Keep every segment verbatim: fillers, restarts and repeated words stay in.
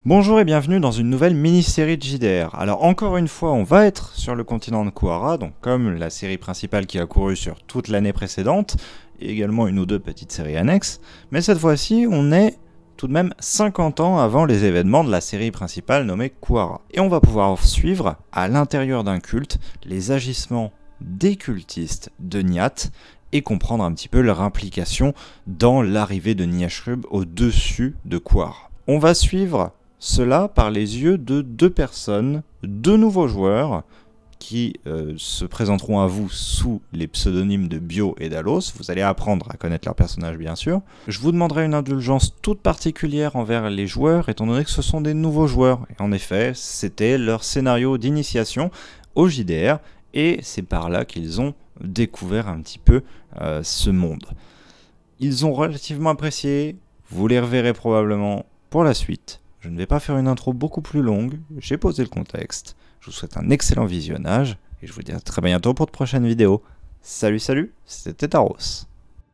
Bonjour et bienvenue dans une nouvelle mini-série de J D R. Alors encore une fois, on va être sur le continent de Kuara, donc comme la série principale qui a couru sur toute l'année précédente, et également une ou deux petites séries annexes, mais cette fois-ci, on est tout de même cinquante ans avant les événements de la série principale nommée Kuara. Et on va pouvoir suivre, à l'intérieur d'un culte, les agissements des cultistes de Nyat, et comprendre un petit peu leur implication dans l'arrivée de Nyashrub au-dessus de Kuara. On va suivre cela par les yeux de deux personnes, deux nouveaux joueurs, qui euh, se présenteront à vous sous les pseudonymes de Bio et d'Alos. Vous allez apprendre à connaître leurs personnages, bien sûr. Je vous demanderai une indulgence toute particulière envers les joueurs, étant donné que ce sont des nouveaux joueurs. Et en effet, c'était leur scénario d'initiation au J D R, et c'est par là qu'ils ont découvert un petit peu euh, ce monde. Ils ont relativement apprécié, vous les reverrez probablement pour la suite. Je ne vais pas faire une intro beaucoup plus longue, j'ai posé le contexte. Je vous souhaite un excellent visionnage, et je vous dis à très bientôt pour de prochaines vidéos. Salut salut, c'était Taros.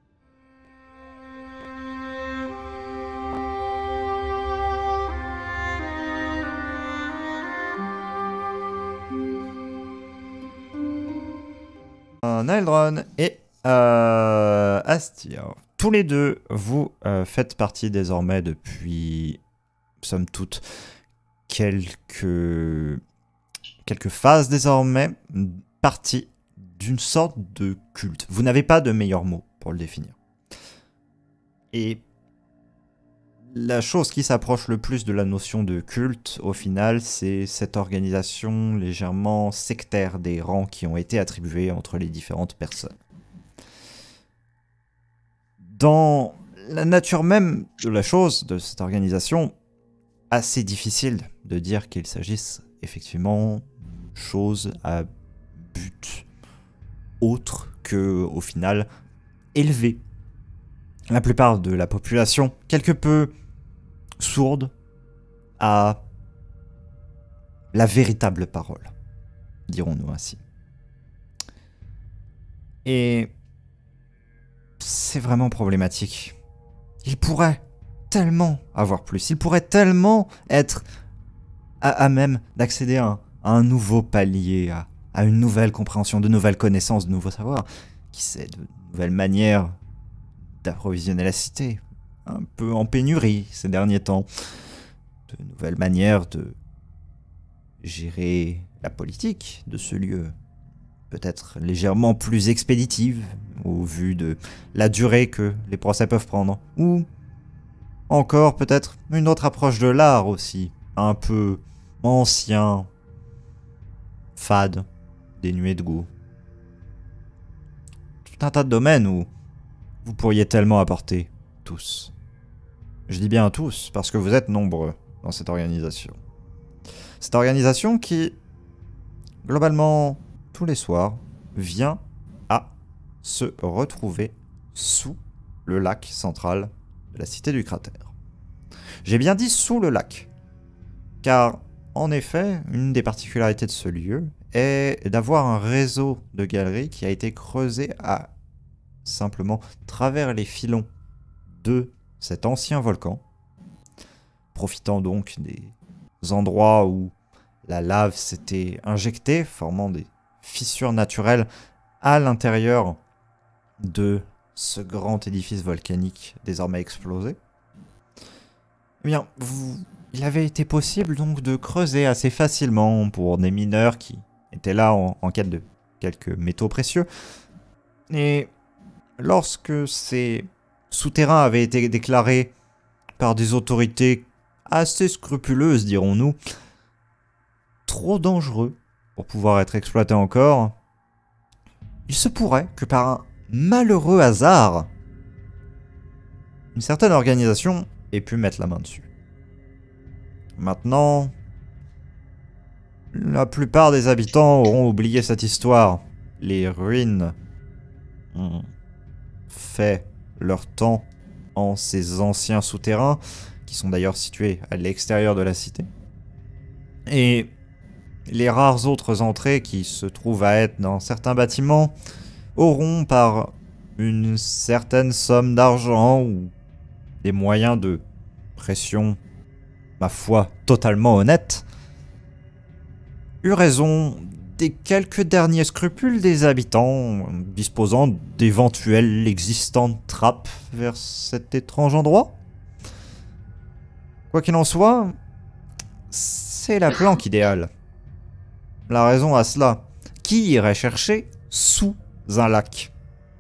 Naeldron et euh, Astir. Tous les deux, vous euh, faites partie désormais depuis, somme toute, quelques, quelques phases désormais, partie d'une sorte de culte. Vous n'avez pas de meilleur mot pour le définir. Et la chose qui s'approche le plus de la notion de culte, au final, c'est cette organisation légèrement sectaire des rangs qui ont été attribués entre les différentes personnes. Dans la nature même de la chose, de cette organisation, assez difficile de dire qu'il s'agisse effectivement de choses à but autre que, au final, élever la plupart de la population, quelque peu sourde à la véritable parole, dirons-nous ainsi. Et c'est vraiment problématique. Il pourrait tellement avoir plus, il pourrait tellement être à, à même d'accéder à, à un nouveau palier, à, à une nouvelle compréhension, de nouvelles connaissances, de nouveaux savoirs, qui sait, de nouvelles manières d'approvisionner la cité, un peu en pénurie ces derniers temps, de nouvelles manières de gérer la politique de ce lieu, peut-être légèrement plus expéditive au vu de la durée que les procès peuvent prendre, ou encore peut-être une autre approche de l'art aussi, un peu ancien, fade, dénué de goût. Tout un tas de domaines où vous pourriez tellement apporter, tous. Je dis bien tous, parce que vous êtes nombreux dans cette organisation. Cette organisation qui, globalement, tous les soirs, vient à se retrouver sous le lac central de la cité du cratère. J'ai bien dit sous le lac, car, en effet, une des particularités de ce lieu est d'avoir un réseau de galeries qui a été creusé à simplement travers les filons de cet ancien volcan, profitant donc des endroits où la lave s'était injectée, formant des fissures naturelles à l'intérieur de ce grand édifice volcanique désormais explosé. Eh bien, vous, il avait été possible donc de creuser assez facilement pour des mineurs qui étaient là en, en quête de quelques métaux précieux. Et lorsque ces souterrains avaient été déclarés par des autorités assez scrupuleuses, dirons-nous, trop dangereux pour pouvoir être exploités encore, il se pourrait que par un malheureux hasard, une certaine organisation ait pu mettre la main dessus. Maintenant, la plupart des habitants auront oublié cette histoire. Les ruines ont fait leur temps en ces anciens souterrains, qui sont d'ailleurs situés à l'extérieur de la cité. Et les rares autres entrées qui se trouvent à être dans certains bâtiments auront, par une certaine somme d'argent ou des moyens de pression ma foi, totalement honnête, eut raison des quelques derniers scrupules des habitants disposant d'éventuelles existantes trappes vers cet étrange endroit. Quoi qu'il en soit, c'est la planque idéale. La raison à cela, qui irait chercher sous un lac?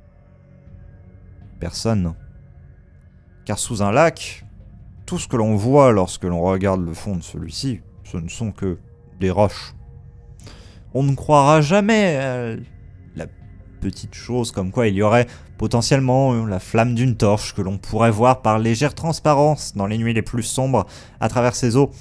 Personne. Car sous un lac, tout ce que l'on voit lorsque l'on regarde le fond de celui-ci, ce ne sont que des roches. On ne croira jamais à la petite chose comme quoi il y aurait potentiellement la flamme d'une torche que l'on pourrait voir par légère transparence dans les nuits les plus sombres à travers ces eaux.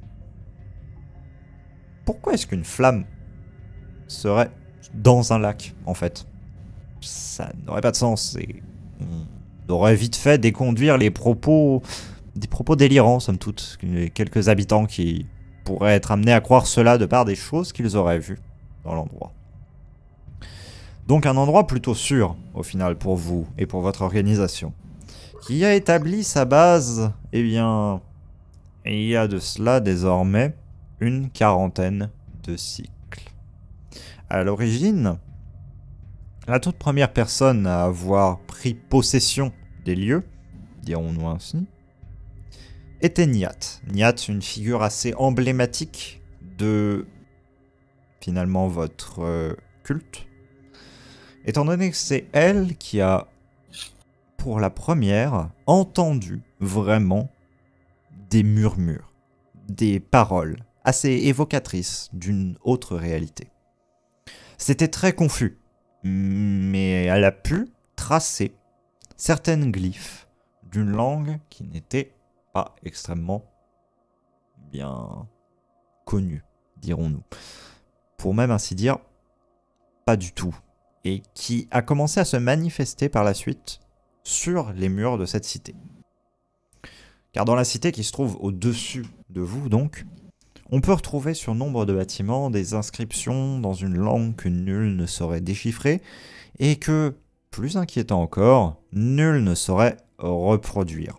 Pourquoi est-ce qu'une flamme serait dans un lac, en fait? Ça n'aurait pas de sens et on aurait vite fait déconduire les propos, des propos délirants, somme toute. Quelques habitants qui pourraient être amenés à croire cela de par des choses qu'ils auraient vues dans l'endroit. Donc un endroit plutôt sûr, au final, pour vous et pour votre organisation, qui a établi sa base, eh bien, il y a de cela désormais une quarantaine de cycles. À l'origine, la toute première personne à avoir pris possession des lieux, dirons-nous ainsi, était Nyat. Nyat, une figure assez emblématique de, finalement, votre euh, culte, étant donné que c'est elle qui a, pour la première, entendu vraiment des murmures, des paroles assez évocatrices d'une autre réalité. C'était très confus, mais elle a pu tracer certaines glyphes d'une langue qui n'était pas extrêmement bien connue, dirons-nous. Pour même ainsi dire, pas du tout. Et qui a commencé à se manifester par la suite sur les murs de cette cité. Car dans la cité qui se trouve au-dessus de vous, donc, on peut retrouver sur nombre de bâtiments des inscriptions dans une langue que nul ne saurait déchiffrer et que, plus inquiétant encore, nul ne saurait reproduire.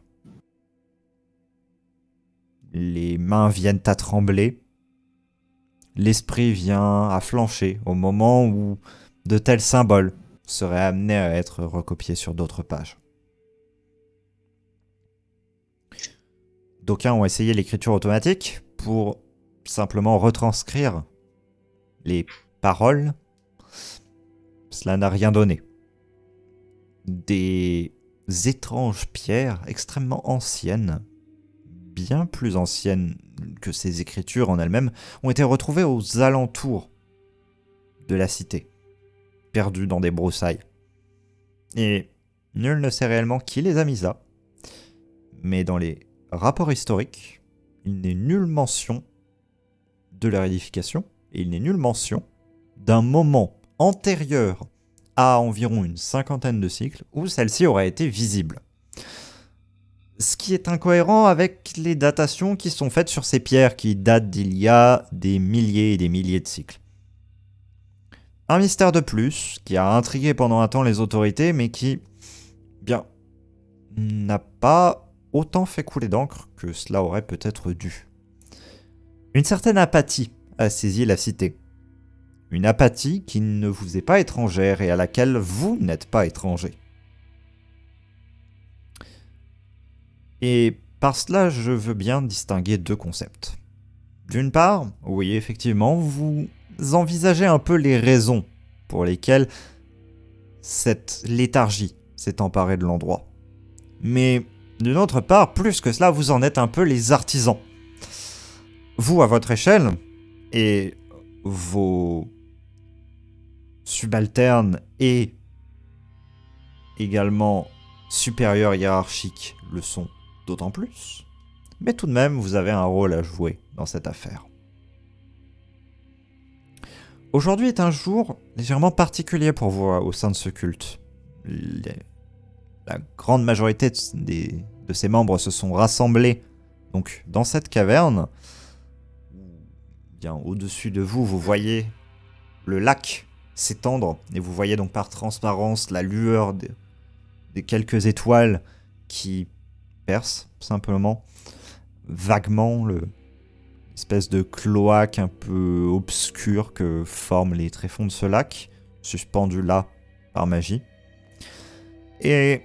Les mains viennent à trembler, l'esprit vient à flancher au moment où de tels symboles seraient amenés à être recopiés sur d'autres pages. D'aucuns ont essayé l'écriture automatique pour simplement retranscrire les paroles. Cela n'a rien donné. Des étranges pierres extrêmement anciennes, bien plus anciennes que ces écritures en elles-mêmes, ont été retrouvées aux alentours de la cité, perdues dans des broussailles. Et nul ne sait réellement qui les a mises là, mais dans les rapports historiques, il n'est nulle mention de leur édification, et il n'est nulle mention d'un moment antérieur à environ une cinquantaine de cycles où celle-ci aurait été visible. Ce qui est incohérent avec les datations qui sont faites sur ces pierres qui datent d'il y a des milliers et des milliers de cycles. Un mystère de plus qui a intrigué pendant un temps les autorités, mais qui, bien, n'a pas autant fait couler d'encre que cela aurait peut-être dû. Une certaine apathie a saisi la cité. Une apathie qui ne vous est pas étrangère et à laquelle vous n'êtes pas étranger. Et par cela, je veux bien distinguer deux concepts. D'une part, oui, effectivement, vous envisagez un peu les raisons pour lesquelles cette léthargie s'est emparée de l'endroit. Mais d'une autre part, plus que cela, vous en êtes un peu les artisans. Vous, à votre échelle, et vos subalternes et également supérieurs hiérarchiques le sont d'autant plus. Mais tout de même, vous avez un rôle à jouer dans cette affaire. Aujourd'hui est un jour légèrement particulier pour vous au sein de ce culte. Les, la grande majorité de, des, de ses membres se sont rassemblés donc, dans cette caverne. Bien, au-dessus de vous, vous voyez le lac s'étendre et vous voyez donc par transparence la lueur des, des quelques étoiles qui percent simplement vaguement le espèce de cloaque un peu obscur que forment les tréfonds de ce lac, suspendu là par magie. Et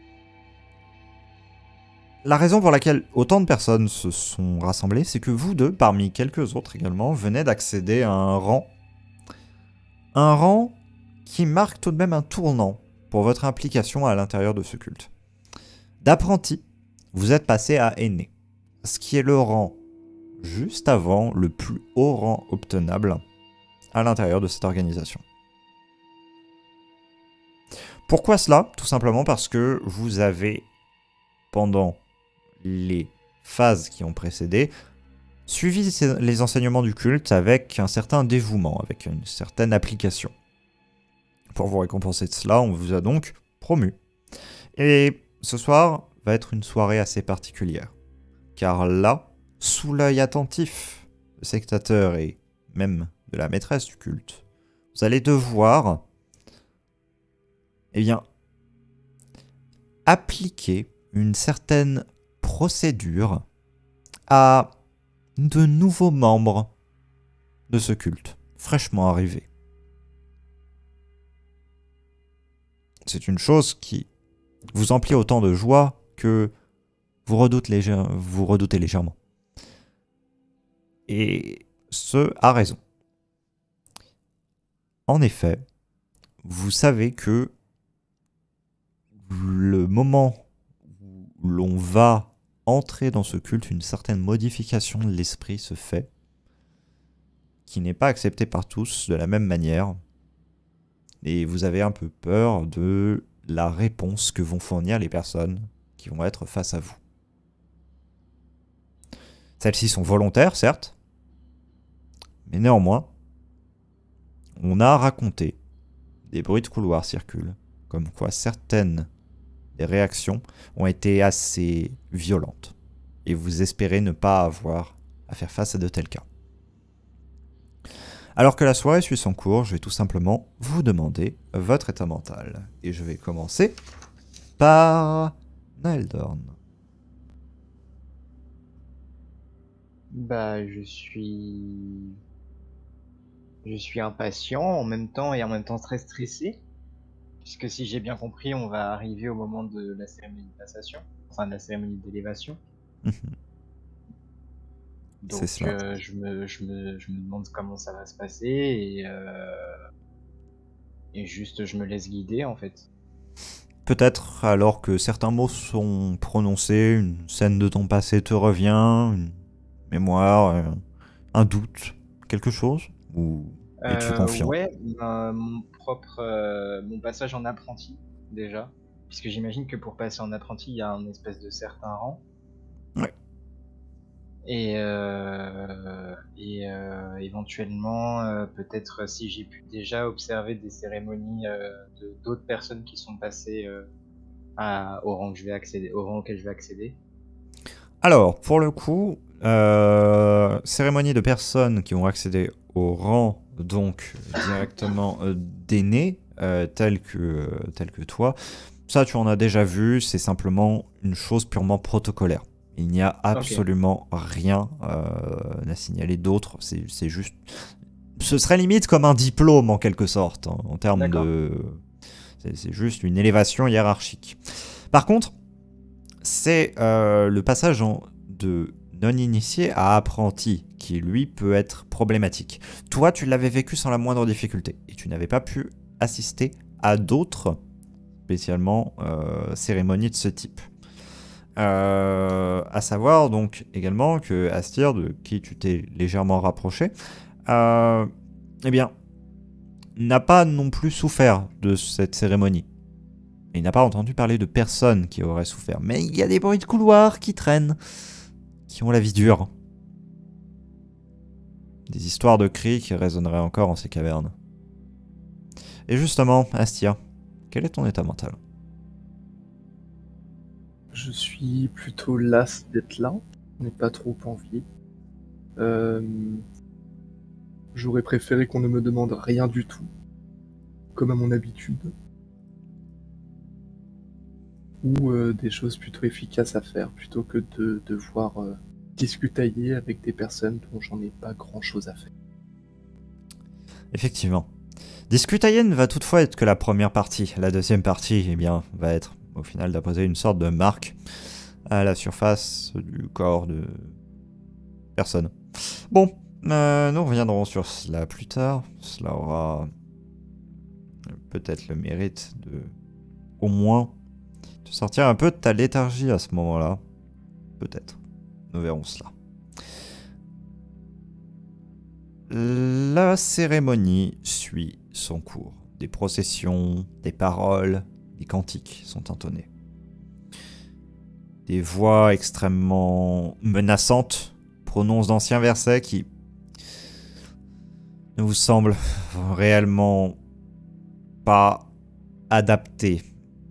la raison pour laquelle autant de personnes se sont rassemblées, c'est que vous deux, parmi quelques autres également, venez d'accéder à un rang. Un rang qui marque tout de même un tournant pour votre implication à l'intérieur de ce culte. D'apprenti, vous êtes passé à aîné, ce qui est le rang juste avant le plus haut rang obtenable à l'intérieur de cette organisation. Pourquoi cela? Tout simplement parce que vous avez, pendant les phases qui ont précédé, suivi les enseignements du culte avec un certain dévouement, avec une certaine application. Pour vous récompenser de cela, on vous a donc promu. Et ce soir va être une soirée assez particulière. Car là, sous l'œil attentif du sectateur et même de la maîtresse du culte, vous allez devoir, eh bien, appliquer une certaine procédure à de nouveaux membres de ce culte, fraîchement arrivés. C'est une chose qui vous emplit autant de joie que vous redoutez, légère, vous redoutez légèrement. Et ce a raison. En effet, vous savez que le moment où l'on va entrer dans ce culte, une certaine modification de l'esprit se fait, qui n'est pas acceptée par tous de la même manière. Et vous avez un peu peur de la réponse que vont fournir les personnes qui vont être face à vous. Celles-ci sont volontaires, certes, mais néanmoins, on a raconté, des bruits de couloir circulent, comme quoi certaines des réactions ont été assez violentes, et vous espérez ne pas avoir à faire face à de tels cas. Alors que la soirée suit son cours, je vais tout simplement vous demander votre état mental. Et je vais commencer par Naeldorn. Bah, je suis... Je suis impatient en même temps et en même temps très stressé. Puisque si j'ai bien compris, on va arriver au moment de la cérémonie de passation. Enfin, de la cérémonie d'élévation. C'est Donc, cela. euh, je, me, je, me, je me demande comment ça va se passer et... Euh... Et juste, je me laisse guider, en fait. Peut-être alors que certains mots sont prononcés, une scène de ton passé te revient, une mémoire, euh, un doute, quelque chose? Ou es-tu Euh, confiant? ouais, ben, mon propre... euh, mon passage en apprenti, déjà. Puisque j'imagine que pour passer en apprenti, il y a un espèce de certain rang. Ouais. Et, euh, et euh, éventuellement, euh, peut-être si j'ai pu déjà observer des cérémonies euh, de d'autres personnes qui sont passées euh, à, au rang que je vais accéder, au rang auquel je vais accéder. Alors, pour le coup, euh, cérémonie de personnes qui ont accédé au rang, donc directement euh, d'aînés, euh, tel que, euh, tel que toi, ça tu en as déjà vu, c'est simplement une chose purement protocolaire. Il n'y a Ok, absolument rien euh, à signaler d'autre, c'est c'est juste... Ce serait limite comme un diplôme en quelque sorte, en, en termes d'accord. de... C'est c'est juste une élévation hiérarchique. Par contre, c'est euh, le passage en, de non-initié à apprenti qui, lui, peut être problématique. Toi, tu l'avais vécu sans la moindre difficulté et tu n'avais pas pu assister à d'autres, spécialement, euh, cérémonies de ce type. Euh, à savoir donc également que Astir, de qui tu t'es légèrement rapproché, euh, eh bien, n'a pas non plus souffert de cette cérémonie. Et il n'a pas entendu parler de personne qui aurait souffert. Mais il y a des bruits de couloir qui traînent, qui ont la vie dure. Des histoires de cris qui résonneraient encore en ces cavernes. Et justement, Astia, quel est ton état mental? Je suis plutôt las d'être là, je n'ai pas trop envie. Euh, J'aurais préféré qu'on ne me demande rien du tout, comme à mon habitude. Ou euh, des choses plutôt efficaces à faire, plutôt que de devoir euh, discutailler avec des personnes dont j'en ai pas grand chose à faire. Effectivement. Discutailler ne va toutefois être que la première partie. La deuxième partie, eh bien, va être au final d'apposer une sorte de marque à la surface du corps de personne. Bon, euh, nous reviendrons sur cela plus tard. Cela aura peut-être le mérite de, au moins, te sortir un peu de ta léthargie à ce moment-là. Peut-être. Nous verrons cela. La cérémonie suit son cours. Des processions, des paroles, des cantiques sont entonnés. Des voix extrêmement menaçantes prononcent d'anciens versets qui ne vous semblent réellement pas adaptés,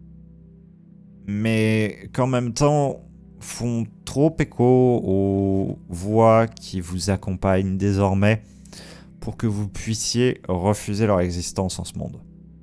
mais qu'en même temps font trop écho aux voix qui vous accompagnent désormais pour que vous puissiez refuser leur existence en ce monde.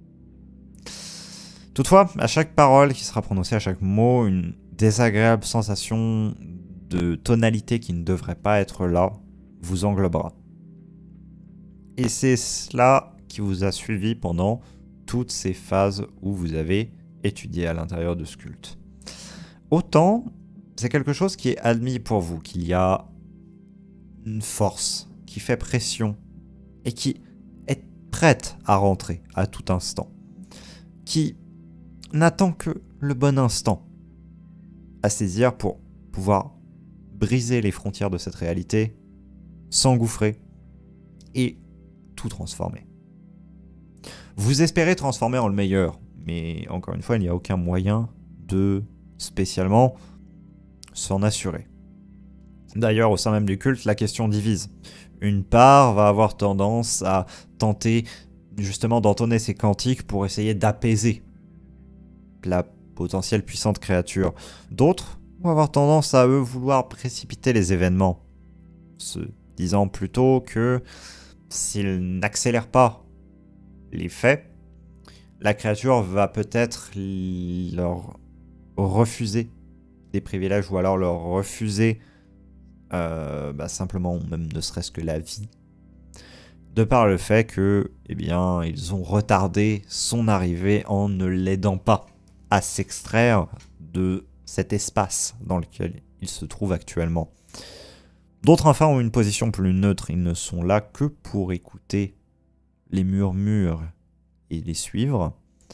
Toutefois, à chaque parole qui sera prononcée, à chaque mot, une désagréable sensation de tonalité qui ne devrait pas être là vous englobera. Et c'est cela qui vous a suivi pendant toutes ces phases où vous avez étudié à l'intérieur de ce culte. Autant, c'est quelque chose qui est admis pour vous, qu'il y a une force qui fait pression et qui est prête à rentrer à tout instant, qui n'attend que le bon instant à saisir pour pouvoir briser les frontières de cette réalité, s'engouffrer et tout transformer. Vous espérez transformer en le meilleur, mais encore une fois, il n'y a aucun moyen de spécialement s'en assurer. D'ailleurs, au sein même du culte, la question divise. Une part va avoir tendance à tenter justement d'entonner ces cantiques pour essayer d'apaiser la potentielle puissante créature. D'autres vont avoir tendance à eux vouloir précipiter les événements, se disant plutôt que s'ils n'accélèrent pas les faits, la créature va peut-être leur refuser des privilèges ou alors leur refuser euh, bah simplement même ne serait-ce que la vie, de par le fait que, eh bien, ils ont retardé son arrivée en ne l'aidant pas à s'extraire de cet espace dans lequel il se trouve actuellement. D'autres enfin ont une position plus neutre, ils ne sont là que pour écouter les murmures et les suivre,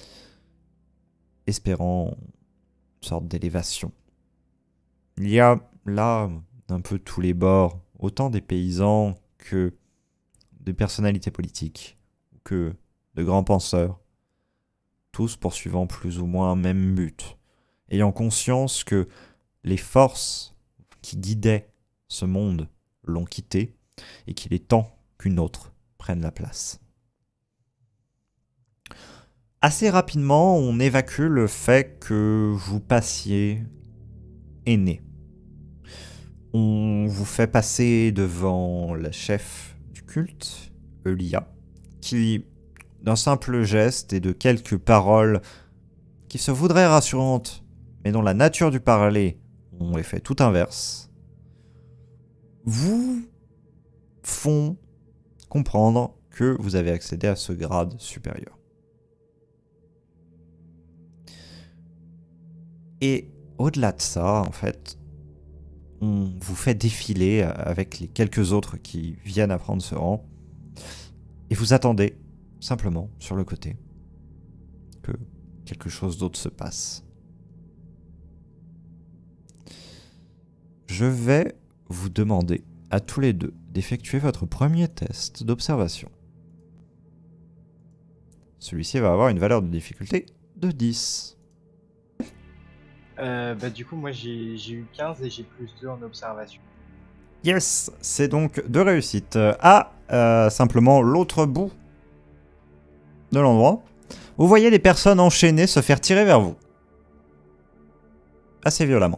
espérant une sorte d'élévation. Il y a là d'un peu tous les bords, autant des paysans que des personnalités politiques, que de grands penseurs, tous poursuivant plus ou moins un même but, ayant conscience que les forces qui guidaient ce monde l'ont quitté et qu'il est temps qu'une autre prenne la place. Assez rapidement, on évacue le fait que vous passiez aîné. On vous fait passer devant la chef du culte, Eulia, qui, d'un simple geste et de quelques paroles qui se voudraient rassurantes, mais dont la nature du parler ont effet tout inverse, vous font comprendre que vous avez accédé à ce grade supérieur. Et au-delà de ça, en fait, on vous fait défiler avec les quelques autres qui viennent à prendre ce rang, et vous attendez simplement sur le côté que quelque chose d'autre se passe. Je vais vous demander à tous les deux d'effectuer votre premier test d'observation. Celui-ci va avoir une valeur de difficulté de dix. Euh, bah du coup moi j'ai j'ai eu quinze et j'ai plus deux en observation. Yes, c'est donc deux réussites. À euh, simplement l'autre bout de l'endroit, vous voyez les personnes enchaînées se faire tirer vers vous. Assez violemment.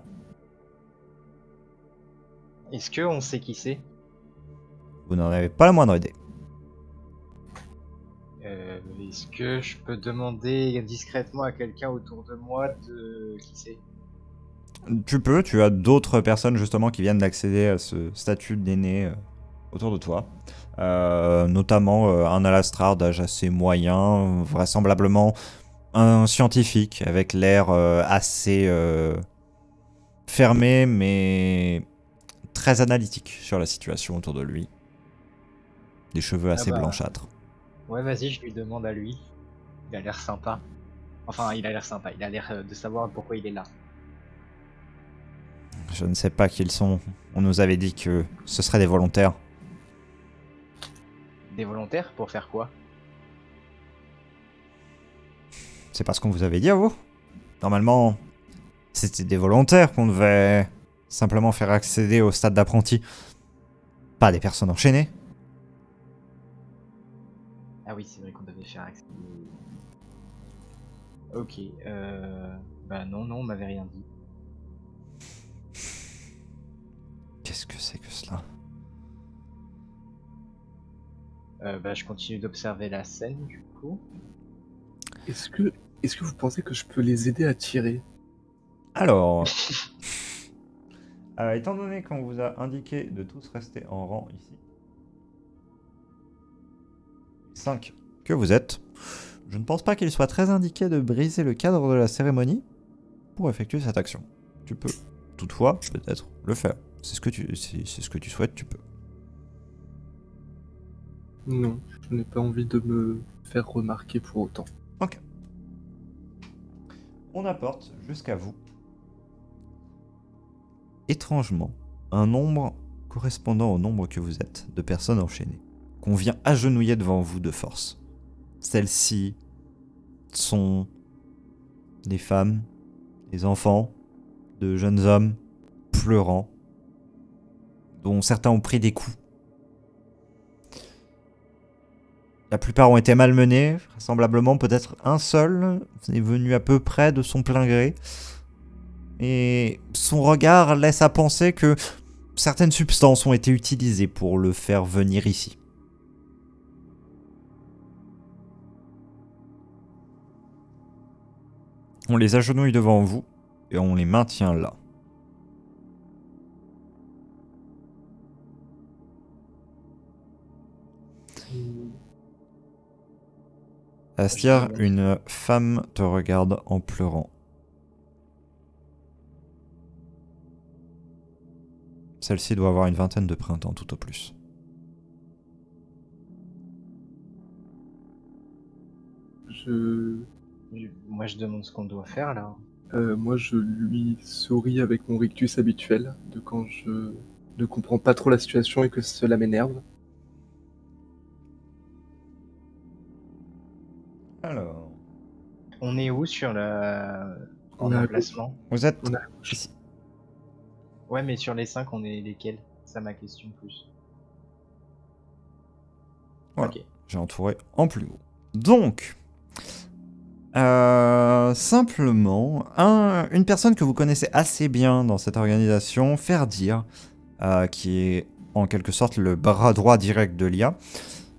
Est-ce que on sait qui c'est? Vous n'en avez pas la moindre idée. Euh, Est-ce que je peux demander discrètement à quelqu'un autour de moi de qui c'est? Tu peux, tu as d'autres personnes justement qui viennent d'accéder à ce statut d'aîné euh, autour de toi. Euh, notamment euh, un Alastrar d'âge assez moyen, vraisemblablement un scientifique avec l'air euh, assez euh, fermé mais très analytique sur la situation autour de lui. Des cheveux assez Ah bah, blanchâtres. Ouais, vas-y, je lui demande à lui. Il a l'air sympa. Enfin, il a l'air sympa, il a l'air euh, de savoir pourquoi il est là. Je ne sais pas qui ils sont. On nous avait dit que ce seraient des volontaires. Des volontaires pour faire quoi? C'est pas ce qu'on vous avait dit à vous? Normalement, c'était des volontaires qu'on devait simplement faire accéder au stade d'apprenti. Pas des personnes enchaînées. Ah oui, c'est vrai qu'on devait faire accès. Ok, euh... Bah non, non, on m'avait rien dit. Qu'est-ce que c'est que cela? Euh, bah je continue d'observer la scène, du coup. Est-ce que, est-ce que vous pensez que je peux les aider à tirer? Alors... euh, étant donné qu'on vous a indiqué de tous rester en rang ici... cinq que vous êtes, je ne pense pas qu'il soit très indiqué de briser le cadre de la cérémonie pour effectuer cette action. Tu peux toutefois peut-être le faire. C'est ce que tu, c'est, c'est ce que tu souhaites, tu peux. Non, je n'ai pas envie de me faire remarquer pour autant. Ok. On apporte jusqu'à vous, étrangement, un nombre correspondant au nombre que vous êtes de personnes enchaînées, qu'on vient agenouiller devant vous de force. Celles-ci sont des femmes, des enfants, de jeunes hommes pleurant, dont certains ont pris des coups. La plupart ont été malmenés, vraisemblablement peut-être un seul est venu à peu près de son plein gré. Et son regard laisse à penser que certaines substances ont été utilisées pour le faire venir ici. On les agenouille devant vous et on les maintient là. Astir, une femme te regarde en pleurant. Celle-ci doit avoir une vingtaine de printemps tout au plus. Je... Je- Moi, je demande ce qu'on doit faire, là. euh, moi, je lui souris avec mon rictus habituel de quand je ne comprends pas trop la situation et que cela m'énerve. Alors... On est où sur la... On en a- emplacement? Vous êtes On a... ici. Ouais, mais sur les cinq, on est lesquels? C'est ça ma question plus. Voilà. Ok. J'ai entouré en plus haut. Donc... Euh, simplement, un, une personne que vous connaissez assez bien dans cette organisation, Ferdir, euh, qui est en quelque sorte le bras droit direct de l'I A,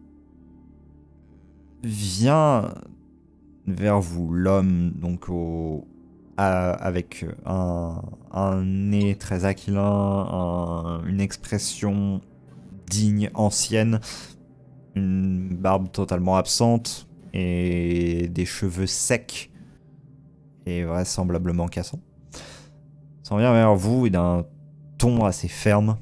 vient vers vous, l'homme donc au, à- avec un, un nez très aquilin, un- une expression digne, ancienne, une barbe totalement absente et des cheveux secs et vraisemblablement cassants. S'en vient vers vous et d'un ton assez ferme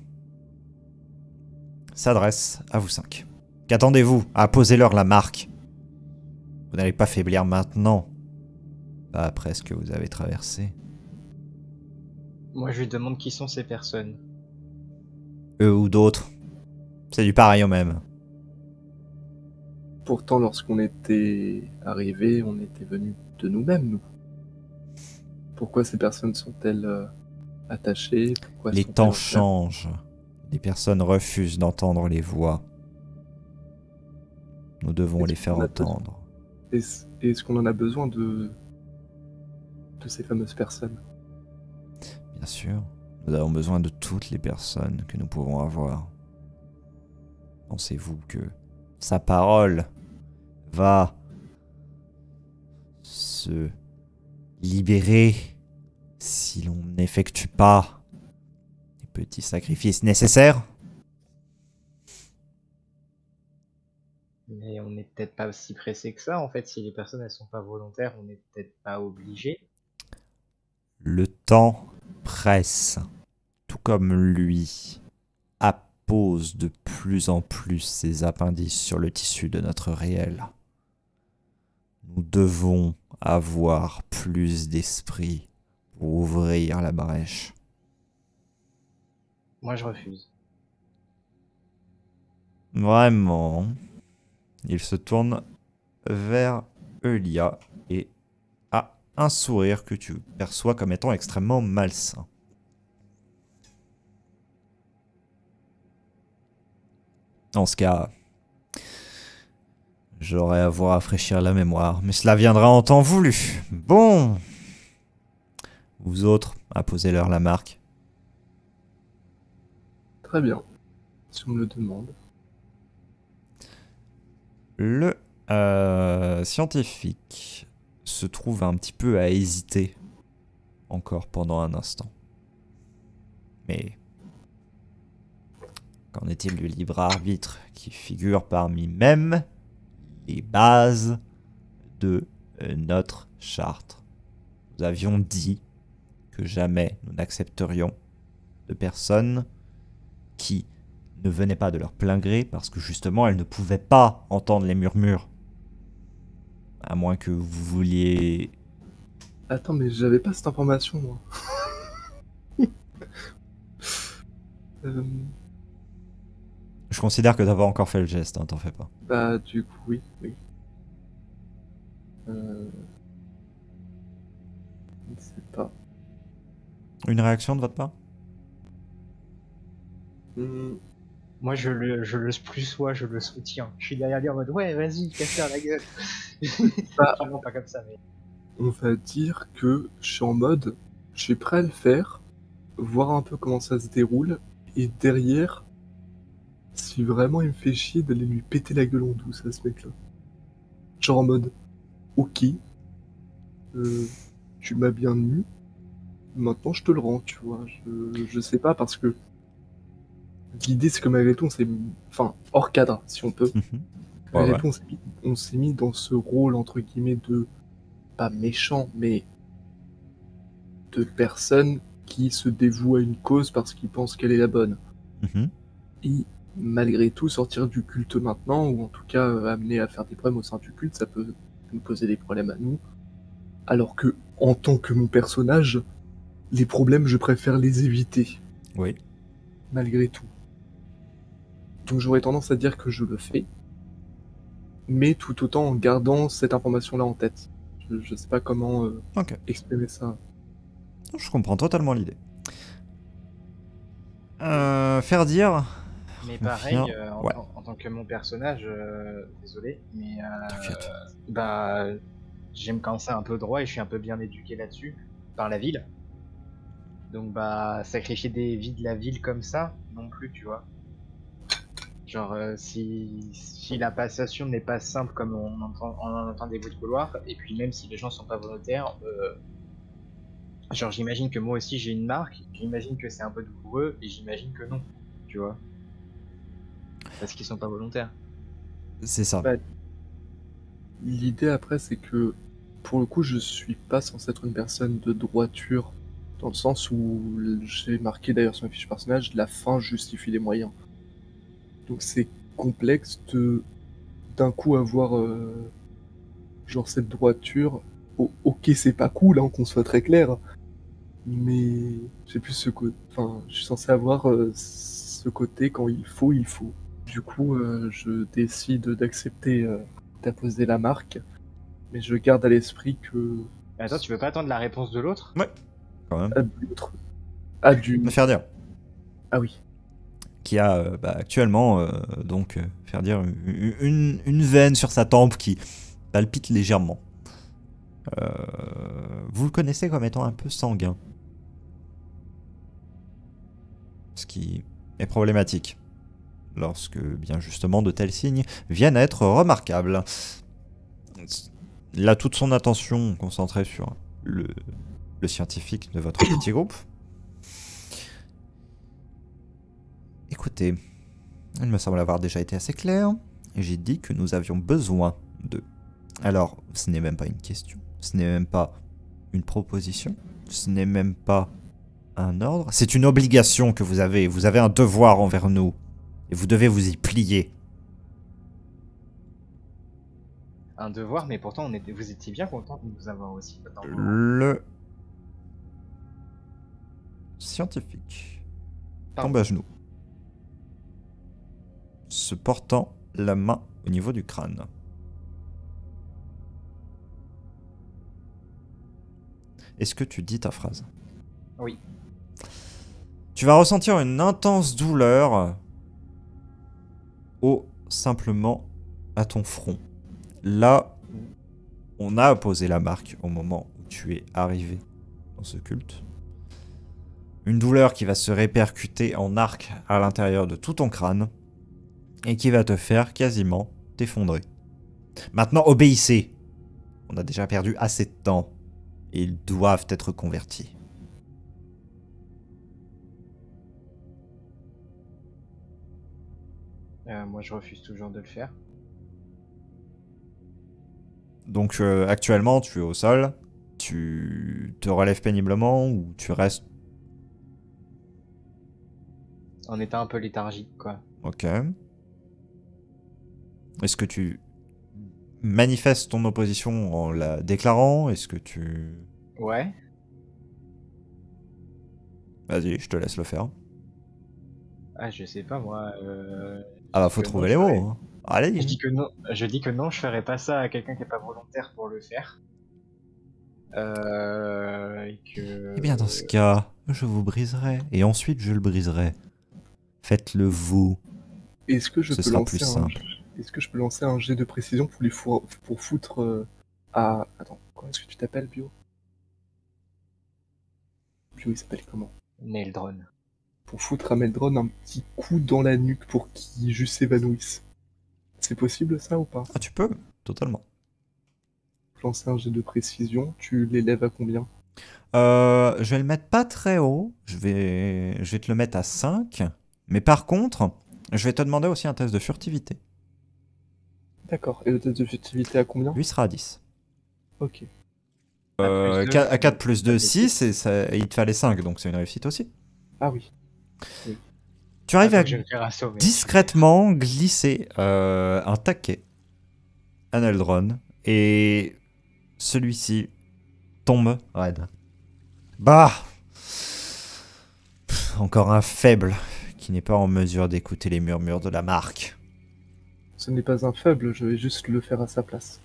s'adresse à vous cinq. Qu'attendez-vous? À poser leur la marque. Vous n'allez pas faiblir maintenant, pas après ce que vous avez traversé. Moi, je lui demande qui sont ces personnes. Eux ou d'autres, c'est du pareil au même. Pourtant, lorsqu'on était arrivés, on était venus de nous-mêmes, nous. Pourquoi ces personnes sont-elles euh, attachées? Pourquoi Les sont-elles temps en colère? changent. Les personnes refusent d'entendre les voix. Nous devons Est-ce les faire qu'on a besoin- entendre. Est-ce est-ce qu'on en a besoin de... de ces fameuses personnes? Bien sûr, nous avons besoin de toutes les personnes que nous pouvons avoir. Pensez-vous que sa parole va se libérer si l'on n'effectue pas les petits sacrifices nécessaires, Mais on n'est peut-être pas si pressé que ça, en fait. Si les personnes, elles sont pas volontaires, on n'est peut-être pas obligé. le temps presse, tout comme lui appose de plus en plus ses appendices sur le tissu de notre réel. Nous devons avoir plus d'esprit pour ouvrir la brèche. Moi, je refuse. Vraiment. Il se tourne vers Eulia et a un sourire que tu perçois comme étant extrêmement malsain. En ce cas, j'aurais à vous rafraîchir la mémoire, mais cela viendra en temps voulu. Bon. Vous autres, apposez-leur la marque. Très bien. Si on me le demande. Le euh, scientifique se trouve un petit peu à hésiter encore pendant un instant. Mais qu'en est-il du libre arbitre qui figure parmi même les bases de euh, notre charte? Nous avions dit que jamais nous n'accepterions de personnes qui ne venaient pas de leur plein gré parce que justement elles ne pouvaient pas entendre les murmures. À moins que vous vouliez... Attends, mais j'avais pas cette information, moi. euh, Je considère que t'as pas encore fait le geste, hein, t'en fais pas. bah, du coup, oui, oui. Euh... Je ne sais pas. Une réaction de votre part? Hmm, Moi, je le, je le plus sois, je le soutiens. Je suis derrière lui en mode ouais, vas-y, casse-toi la gueule. Bah, Vraiment pas comme ça, mais. on va dire que je suis en mode, je suis prêt à le faire, voir un peu comment ça se déroule, et derrière, si vraiment il me fait chier, d'aller lui péter la gueule en douce à ce mec-là. Genre en mode, ok, euh, tu m'as bien eu, maintenant je te le rends, tu vois. Je, je sais pas, parce que l'idée c'est que malgré tout, on s'est mis, enfin, hors cadre, si on peut. Ouais, Malgré ouais. tout, on s'est mis, on s'est mis dans ce rôle, entre guillemets, de, pas méchant, mais de personne qui se dévoue à une cause parce qu'il pense qu'elle est la bonne. Mhm. Et malgré tout, sortir du culte maintenant, ou en tout cas euh, amener à faire des problèmes au sein du culte, ça peut nous poser des problèmes à nous. Alors que, en tant que mon personnage, les problèmes, je préfère les éviter, Oui. malgré tout. Donc j'aurais tendance à dire que je le fais, mais tout autant en gardant cette information-là en tête. Je, je sais pas comment euh, Ok. exprimer ça. Je comprends totalement l'idée. Euh, faire dire... Mais Confiant. pareil, euh, en, Ouais. en- en tant que mon personnage, euh, désolé, mais euh, T'inquiète. bah, j'aime quand c'est un peu droit et je suis un peu bien éduqué là-dessus par la ville. Donc bah, sacrifier des vies de la ville comme ça, non plus, tu vois. Genre, euh, si, si la passation n'est pas simple comme on entend, on en entend des bouts de couloir, et puis même si les gens sont pas volontaires, euh, genre j'imagine que moi aussi j'ai une marque, j'imagine que c'est un peu douloureux, et j'imagine que non, tu vois. Parce qu'ils sont pas volontaires. C'est ça. Bah, l'idée après, c'est que pour le coup, je suis pas censé être une personne de droiture, dans le sens où j'ai marqué d'ailleurs sur ma fiche personnage, la fin justifie les moyens. Donc c'est complexe de d'un coup avoir euh, genre cette droiture. Oh, ok, c'est pas cool, hein, qu'on soit très clair, mais j'ai plus ce côté. Enfin, je suis censé avoir euh, ce côté quand il faut, il faut. Du coup, euh, je décide d'accepter euh, d'apposer la marque, mais je garde à l'esprit que Mais attends, tu veux pas attendre la réponse de l'autre? Ouais. Quand même. à l'autre a du. Me faire dire. Ah oui. Qui a euh, bah, actuellement, euh, donc, euh, faire dire une, une, une veine sur sa tempe qui palpite légèrement. Euh, vous le connaissez comme étant un peu sanguin. Ce qui est problématique. Lorsque, bien justement, de tels signes viennent à être remarquables. Il a toute son attention concentrée sur le, le scientifique de votre petit groupe. Écoutez, il me semble avoir déjà été assez clair. J'ai dit que nous avions besoin d'eux. Alors, ce n'est même pas une question. Ce n'est même pas une proposition. Ce n'est même pas un ordre. C'est une obligation que vous avez. Vous avez un devoir envers nous. Et vous devez vous y plier. Un devoir, mais pourtant on était, vous étiez bien content de nous avoir aussi. Dans le moment. Le scientifique Pardon. tombe à genoux, se portant la main au niveau du crâne. Est-ce que tu dis ta phrase? Oui. Tu vas ressentir une intense douleur au simplement à ton front. Là, on a posé la marque au moment où tu es arrivé dans ce culte. Une douleur qui va se répercuter en arc à l'intérieur de tout ton crâne et qui va te faire quasiment t'effondrer. Maintenant, obéissez. On a déjà perdu assez de temps et ils doivent être convertis. Euh, moi, je refuse toujours de le faire. Donc euh, actuellement, tu es au sol, tu te relèves péniblement ou tu restes... En état un peu léthargique, quoi. Ok. Est-ce que tu manifestes ton opposition en la déclarant? Est-ce que tu... Ouais. Vas-y, je te laisse le faire. Ah, je sais pas, moi. Euh... Ah bah faut que trouver non, les je ferais- mots. Hein. Allez. Je dis que non, je dis que non, je ferais pas ça à quelqu'un qui est pas volontaire pour le faire. Euh, et que... Eh bien dans ce cas, je vous briserai et ensuite je le briserai. Faites-le vous. Est-ce que je Ce peux sera lancer plus un... simple. Est-ce que je peux lancer un jet de précision pour les fou- pour foutre euh, à... Attends, comment est-ce que tu t'appelles, Bio? Bio, il s'appelle comment? Neldron. Pour foutre à Meldron un petit coup dans la nuque pour qu'il juste s'évanouisse. C'est possible ça ou pas? Ah tu peux, totalement. Lancer un jet de précision, tu l'élèves à combien? Euh, je vais le mettre pas très haut. Je vais, je vais te le mettre à cinq. Mais par contre, je vais te demander aussi un test de furtivité. D'accord, et le test de furtivité à combien? Lui sera à dix. Ok. Euh, À plus deux, quatre- à quatre c'est- plus deux, c'est- six, et, ça- et il te fallait cinq, donc c'est une réussite aussi. Ah oui. Tu arrives Attends à que je vais le faire assommer. discrètement glisser euh, un taquet à Neldron, et celui-ci tombe raide. Bah Pff, encore un faible qui n'est pas en mesure d'écouter les murmures de la marque. Ce n'est pas un faible, je vais juste le faire à sa place.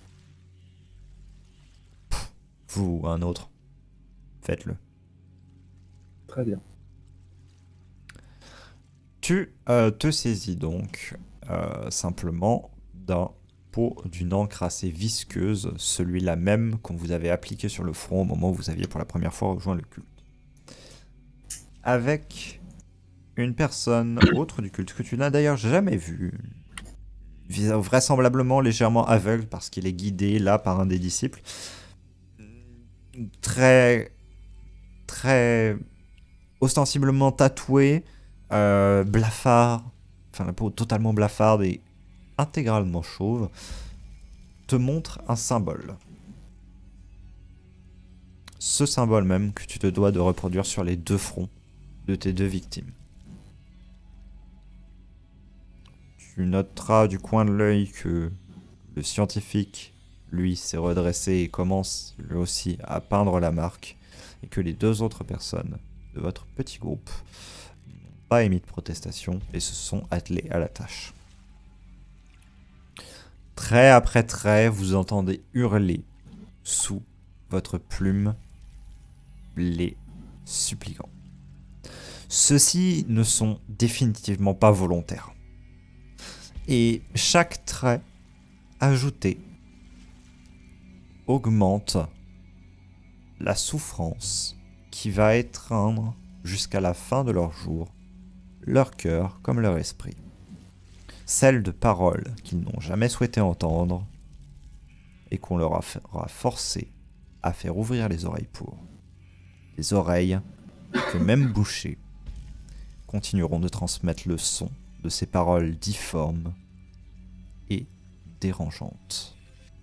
Vous ou un autre, faites-le. Très bien. Tu euh, te saisis donc euh, simplement d'un pot d'une encre assez visqueuse, celui-là même qu'on vous avait appliqué sur le front au moment où vous aviez pour la première fois rejoint le culte. Avec une personne autre du culte que tu n'as d'ailleurs jamais vue, vraisemblablement légèrement aveugle parce qu'il est guidé là par un des disciples, très très ostensiblement tatoué, euh, blafard, enfin la peau totalement blafarde et intégralement chauve, te montre un symbole. Ce symbole même que tu te dois de reproduire sur les deux fronts de tes deux victimes. Tu noteras du coin de l'œil que le scientifique, lui, s'est redressé et commence lui aussi à peindre la marque, et que les deux autres personnes de votre petit groupe n'ont pas émis de protestation et se sont attelés à la tâche. Trait après trait, vous entendez hurler sous votre plume les supplicants. Ceux-ci ne sont définitivement pas volontaires. Et chaque trait ajouté augmente la souffrance qui va étreindre jusqu'à la fin de leur jour leur cœur comme leur esprit. Celles de paroles qu'ils n'ont jamais souhaité entendre et qu'on leur aura forcé à faire ouvrir les oreilles pour. les oreilles, que même bouchées, continueront de transmettre le son de ces paroles difformes et dérangeantes.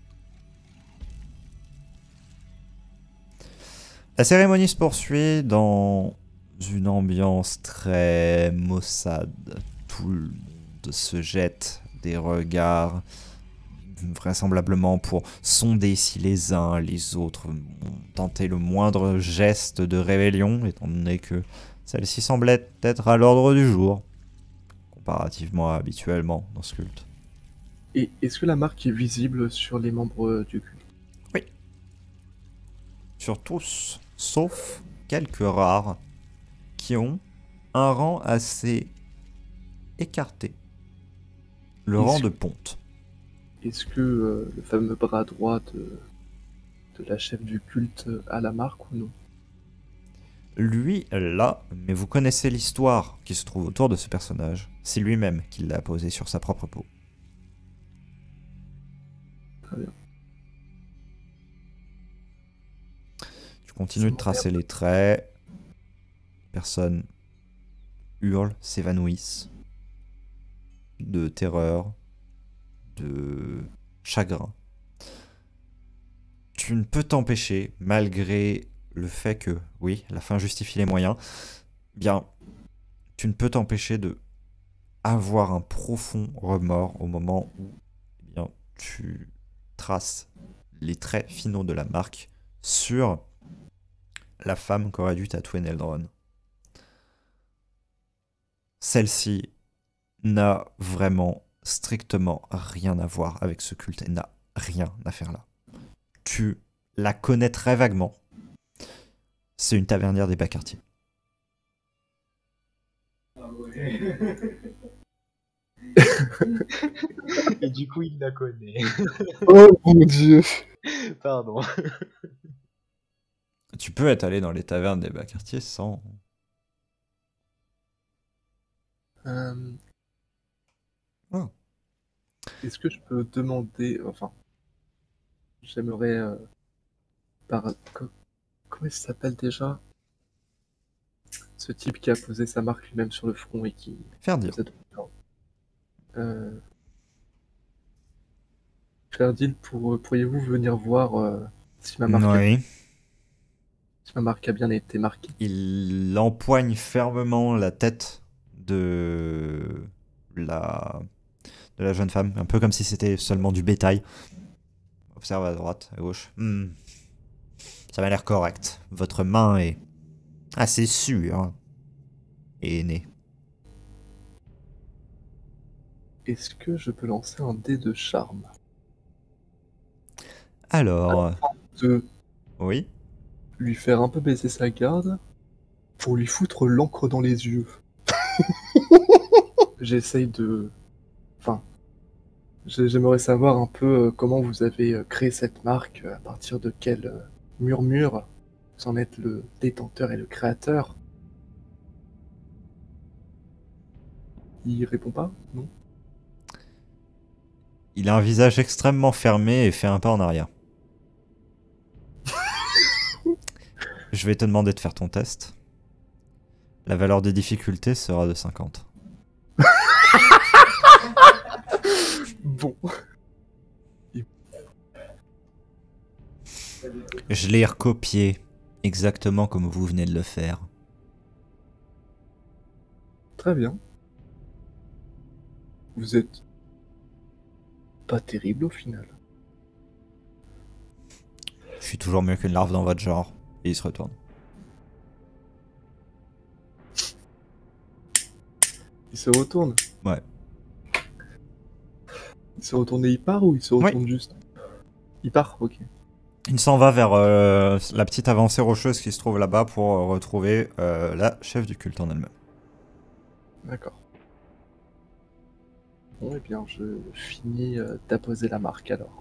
La cérémonie se poursuit dans une ambiance très maussade. Tout le monde se jette des regards, vraisemblablement pour sonder si les uns les autres ont tenté le moindre geste de rébellion, étant donné que celle-ci semblait être à l'ordre du jour, comparativement à habituellement dans ce culte. Et est-ce que la marque est visible sur les membres du culte? Oui. Sur tous, sauf quelques rares qui ont un rang assez écarté, le rang de ponte. Est-ce que euh, le fameux bras droit de, de la chef du culte a la marque ou non? Lui, là, mais vous connaissez l'histoire qui se trouve autour de ce personnage. C'est lui-même qui l'a posé sur sa propre peau. Très bien. Tu continues de tracer les traits. Personne hurle, s'évanouissent. De terreur, de chagrin. Tu ne peux t'empêcher, malgré le fait que, oui, la fin justifie les moyens, bien, tu ne peux t'empêcher de avoir un profond remords au moment où eh bien, tu traces les traits finaux de la marque sur la femme qu'aurait dû tatouer Neldron. Celle-ci n'a vraiment strictement rien à voir avec ce culte. Elle n'a rien à faire là. Tu la connais très vaguement. C'est une tavernière des bas quartiers. Ah ouais. Et du coup, il la connaît. Oh mon dieu. Pardon. Tu peux être allé dans les tavernes des bas quartiers sans... Euh, Oh. Est-ce que je peux demander, enfin, j'aimerais euh, par co- comment il s'appelle déjà? Ce type qui a posé sa marque lui-même sur le front et qui Faire dire. Euh... Ferdil, pour, pourriez-vous venir voir euh, si, ma marque a... Oui. si ma marque a bien été marquée? Il empoigne fermement la tête de la... de la jeune femme, un peu comme si c'était seulement du bétail. Observe à droite, à gauche. Hmm. Ça m'a l'air correct. Votre main est assez sûre et née. Est-ce que je peux lancer un dé de charme? Alors, De oui. lui faire un peu baisser sa garde pour lui foutre l'encre dans les yeux. J'essaye de... Enfin, j'ai- j'aimerais savoir un peu euh, comment vous avez euh, créé cette marque, euh, à partir de quel euh, murmure vous en êtes le détenteur et le créateur. Il répond pas? Non? Il a un visage extrêmement fermé et fait un pas en arrière. Je vais te demander de faire ton test. La valeur des difficultés sera de cinquante. Bon. Je l'ai recopié exactement comme vous venez de le faire. Très bien. Vous êtes pas terrible au final. Je suis toujours mieux qu'une larve dans votre genre. Et il se retourne. Il se retourne. Ouais. Il se retourne et il part ou il se retourne juste? Il part, ok. Il s'en va vers euh, la petite avancée rocheuse qui se trouve là-bas pour euh, retrouver euh, la chef du culte en elle-même. D'accord. Bon, eh bien, je finis euh, d'apposer la marque alors.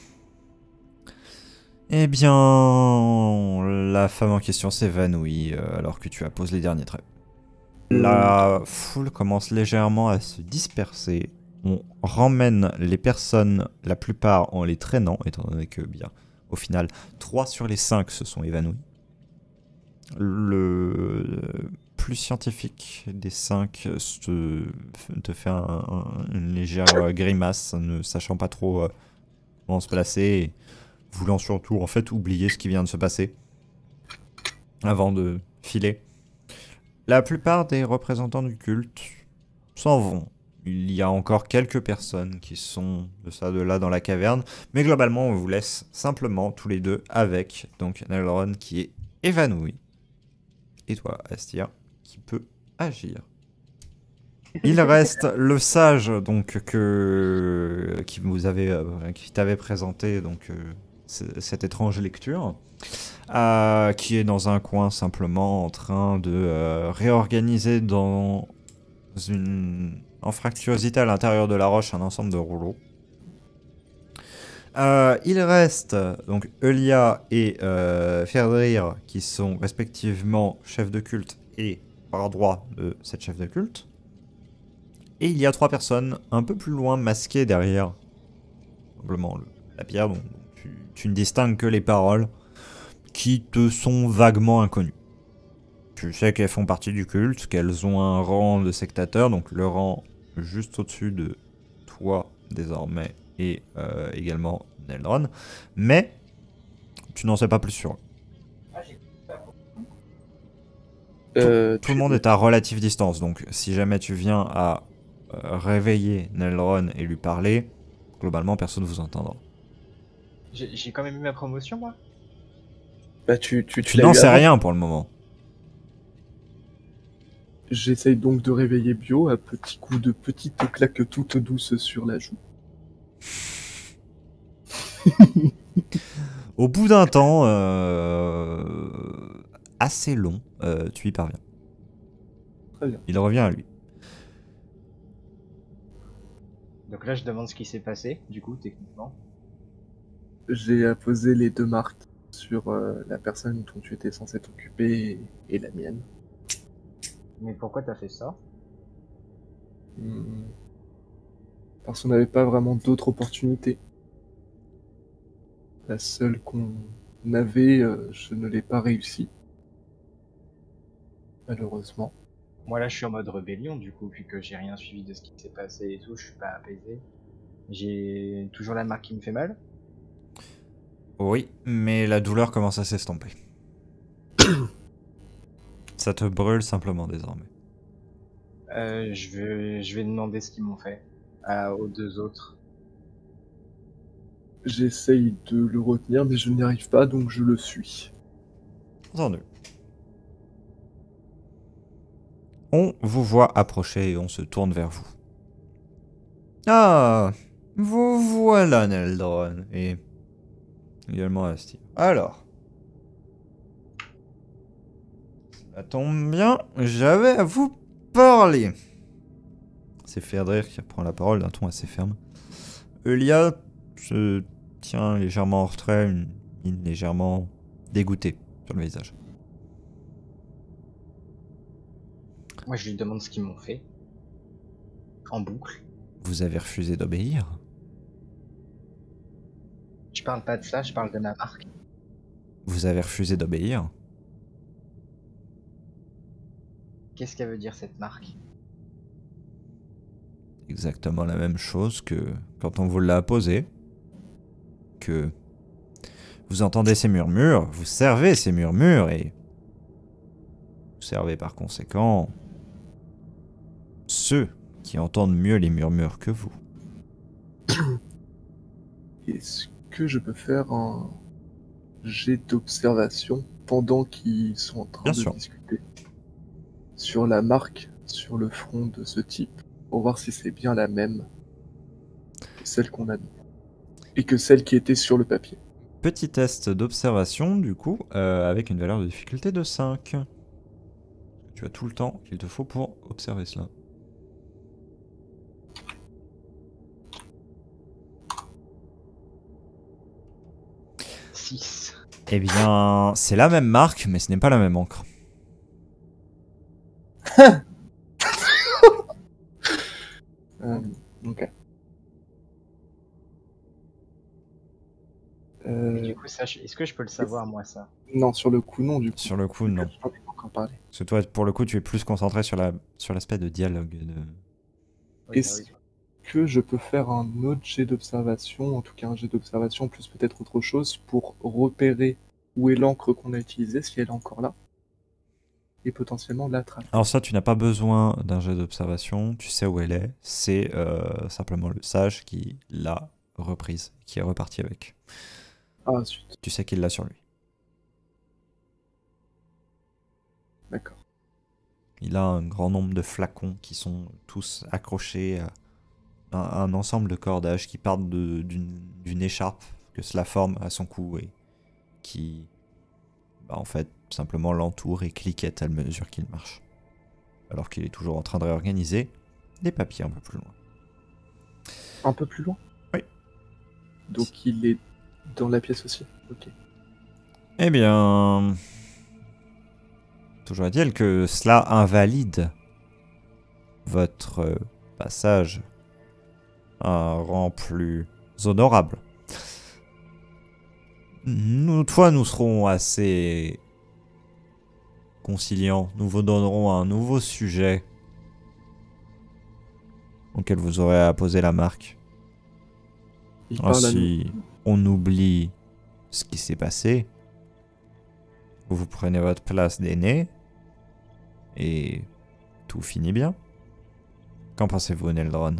Eh bien, la femme en question s'évanouit euh, alors que tu apposes les derniers traits. La foule commence légèrement à se disperser. On ramène les personnes, la plupart en les traînant, étant donné que, bien, au final, trois sur les cinq se sont évanouis. le plus scientifique des cinq te, te fait un, un, une légère grimace, ne sachant pas trop euh, comment se placer, et voulant surtout en fait oublier ce qui vient de se passer avant de filer. La plupart des représentants du culte s'en vont. Il y a encore quelques personnes qui sont de ça, de là dans la caverne, mais globalement on vous laisse simplement tous les deux avec donc Nelron qui est évanoui et toi Astir qui peut agir. Il reste le sage donc que qui vous avait euh, qui t'avait présenté donc euh, cette étrange lecture. Euh, qui est dans un coin simplement en train de euh, réorganiser dans une anfractuosité à l'intérieur de la roche un ensemble de rouleaux. Euh, il reste donc Eulia et euh, Ferdrir qui sont respectivement chefs de culte et par droit de cette chef de culte. Et il y a trois personnes un peu plus loin masquées derrière simplement le, la pierre dont tu, tu ne distingues que les paroles qui te sont vaguement inconnues. Tu sais qu'elles font partie du culte, qu'elles ont un rang de sectateur, donc le rang juste au-dessus de toi désormais et euh, également Nelron, mais tu n'en sais pas plus sur eux. Euh, Tout, tout le monde est à relative distance, donc si jamais tu viens à euh, réveiller Nelron et lui parler, globalement personne ne vous entendra. J'ai quand même eu ma promotion, moi. Bah, tu tu, Tu n'en sais rien pour le moment. J'essaye donc de réveiller Bio à petits coups de petites claques toutes douces sur la joue. Au bout d'un temps euh, assez long, euh, tu y parviens. Très bien. Il revient à lui. Donc là, je demande ce qui s'est passé, du coup, techniquement. J'ai apposé les deux marques sur euh, la personne dont tu étais censé t'occuper et, et la mienne. Mais pourquoi t'as fait ça? Hmm. Parce qu'on n'avait pas vraiment d'autres opportunités. La seule qu'on avait, euh, je ne l'ai pas réussi. Malheureusement. Moi, là, je suis en mode rébellion, du coup, vu que j'ai rien suivi de ce qui s'est passé et tout, je suis pas apaisé. J'ai toujours la marque qui me fait mal. Oui, mais la douleur commence à s'estomper. Ça te brûle simplement désormais. Euh, je, vais, je vais demander ce qu'ils m'ont fait à, aux deux autres. J'essaye de le retenir, mais je n'y arrive pas, donc je le suis. Entendu. On vous voit approcher et on se tourne vers vous. Ah, vous voilà Neldron et également Asti. Alors, ça tombe bien, j'avais à vous parler. C'est Ferdrir qui prend la parole d'un ton assez ferme. Eulia se tient légèrement en retrait, une mine légèrement dégoûtée sur le visage. Moi, je lui demande ce qu'ils m'ont fait. En boucle. Vous avez refusé d'obéir? Je parle pas de ça, je parle de ma marque. Vous avez refusé d'obéir? Qu'est-ce qu'elle veut dire, cette marque? Exactement la même chose que quand on vous l'a posé. Que vous entendez ces murmures, vous servez ces murmures et vous servez par conséquent ceux qui entendent mieux les murmures que vous. Est-ce que je peux faire un jet d'observation pendant qu'ils sont en train Bien de sûr. discuter sur la marque sur le front de ce type, pour voir si c'est bien la même que celle qu'on a mis et que celle qui était sur le papier? Petit test d'observation du coup, euh, avec une valeur de difficulté de cinq. Tu as tout le temps qu'il te faut pour observer cela. six. Eh bien, c'est la même marque, mais ce n'est pas la même encre. euh, ok. Euh, coup, ça, je- est-ce que je peux le savoir, moi, ça? Non, sur le coup, non, du coup. Sur le coup, non. Je n'en ai pas encore parlé. Parce que toi, pour le coup, tu es plus concentré sur la sur l'aspect de dialogue. De... Oui, Est-ce bah oui. que je peux faire un autre jet d'observation, en tout cas un jet d'observation plus peut-être autre chose, pour repérer où est l'encre qu'on a utilisée, si elle est encore là, et potentiellement l'attraper? Alors ça, tu n'as pas besoin d'un jet d'observation, tu sais où elle est. C'est euh, simplement le sage qui l'a reprise, qui est reparti avec. Ah, zut, Tu sais qu'il l'a sur lui. d'accord. Il a un grand nombre de flacons qui sont tous accrochés à un, un ensemble de cordages qui partent de- d'une d'une écharpe que cela forme à son cou et qui, bah, en fait, simplement l'entoure et cliquette à mesure qu'il marche. Alors qu'il est toujours en train de réorganiser des papiers un peu plus loin. Un peu plus loin? Oui. Donc il est dans la pièce aussi. Ok. Eh bien... Toujours est-il que cela invalide votre euh, passage à un rang plus honorable. Nous, toutefois, nous serons assez conciliants. Nous vous donnerons un nouveau sujet auquel vous aurez à poser la marque. Il parle à nous. Ainsi, on oublie ce qui s'est passé. Vous vous prenez votre place d'aîné. Et tout finit bien. Qu'en pensez-vous, Neldron?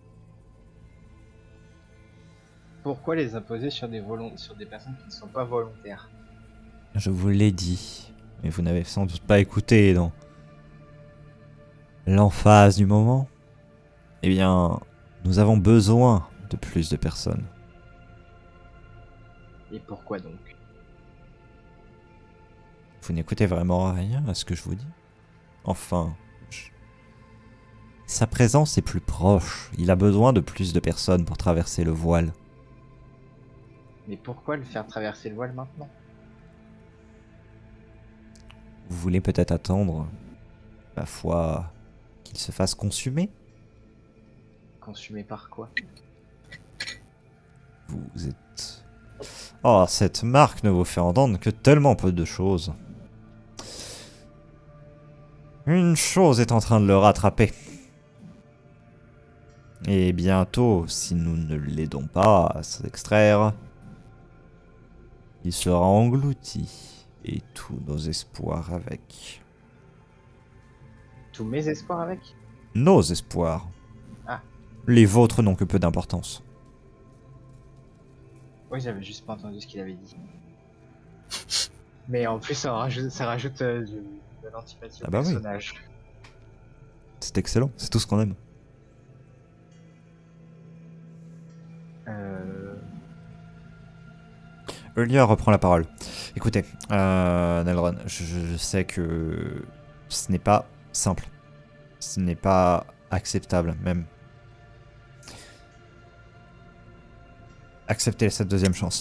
Pourquoi les imposer sur des, volon- sur des personnes qui ne sont pas volontaires? Je vous l'ai dit, mais vous n'avez sans doute pas écouté dans l'emphase du moment. Eh bien, nous avons besoin de plus de personnes. Et pourquoi donc? Vous n'écoutez vraiment rien à ce que je vous dis? Enfin, je- sa présence est plus proche. Il a besoin de plus de personnes pour traverser le voile. Mais pourquoi le faire traverser le voile maintenant? Vous voulez peut-être attendre, ma foi, qu'il se fasse consumer? Consumé par quoi? Vous êtes... Oh, cette marque ne vous fait entendre que tellement peu de choses. Une chose est en train de le rattraper. Et bientôt, si nous ne l'aidons pas à s'extraire, il sera englouti. Et tous nos espoirs avec. Tous mes espoirs avec? Nos espoirs. Ah. Les vôtres n'ont que peu d'importance. Oui, j'avais juste pas entendu ce qu'il avait dit. Mais en plus, ça rajoute, ça rajoute euh, du- de l'antipathie au Ah bah oui. personnage. C'est excellent, c'est tout ce qu'on aime. Euh... Eulia reprend la parole. Écoutez, euh, Nelron, je, je sais que ce n'est pas simple. Ce n'est pas acceptable, même. Acceptez cette deuxième chance.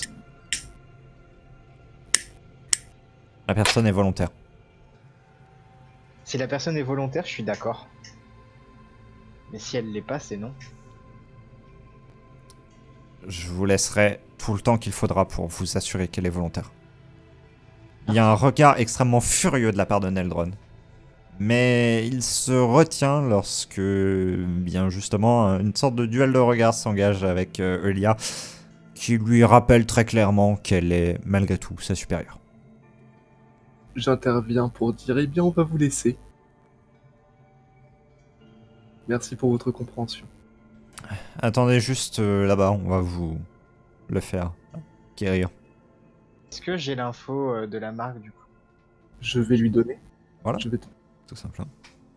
La personne est volontaire. Si la personne est volontaire, je suis d'accord. Mais si elle l'est pas, c'est non. Je vous laisserai tout le temps qu'il faudra pour vous assurer qu'elle est volontaire. Il y a un regard extrêmement furieux de la part de Neldron. Mais il se retient lorsque, bien justement, une sorte de duel de regard s'engage avec euh, Eulia, qui lui rappelle très clairement qu'elle est, malgré tout, sa supérieure. J'interviens pour dire, eh bien, on va vous laisser. Merci pour votre compréhension. Attendez juste euh, là-bas, on va vous le faire guérir. Est-ce que j'ai l'info euh, de la marque du coup? Je vais lui donner. Voilà, Je, vais te- tout simplement.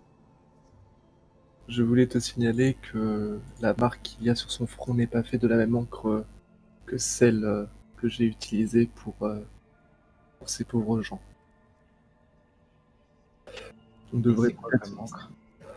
je voulais te signaler que la marque qu'il y a sur son front n'est pas faite de la même encre que celle euh, que j'ai utilisée pour, euh, pour ces pauvres gens. On devrait C'est quoi comme encre?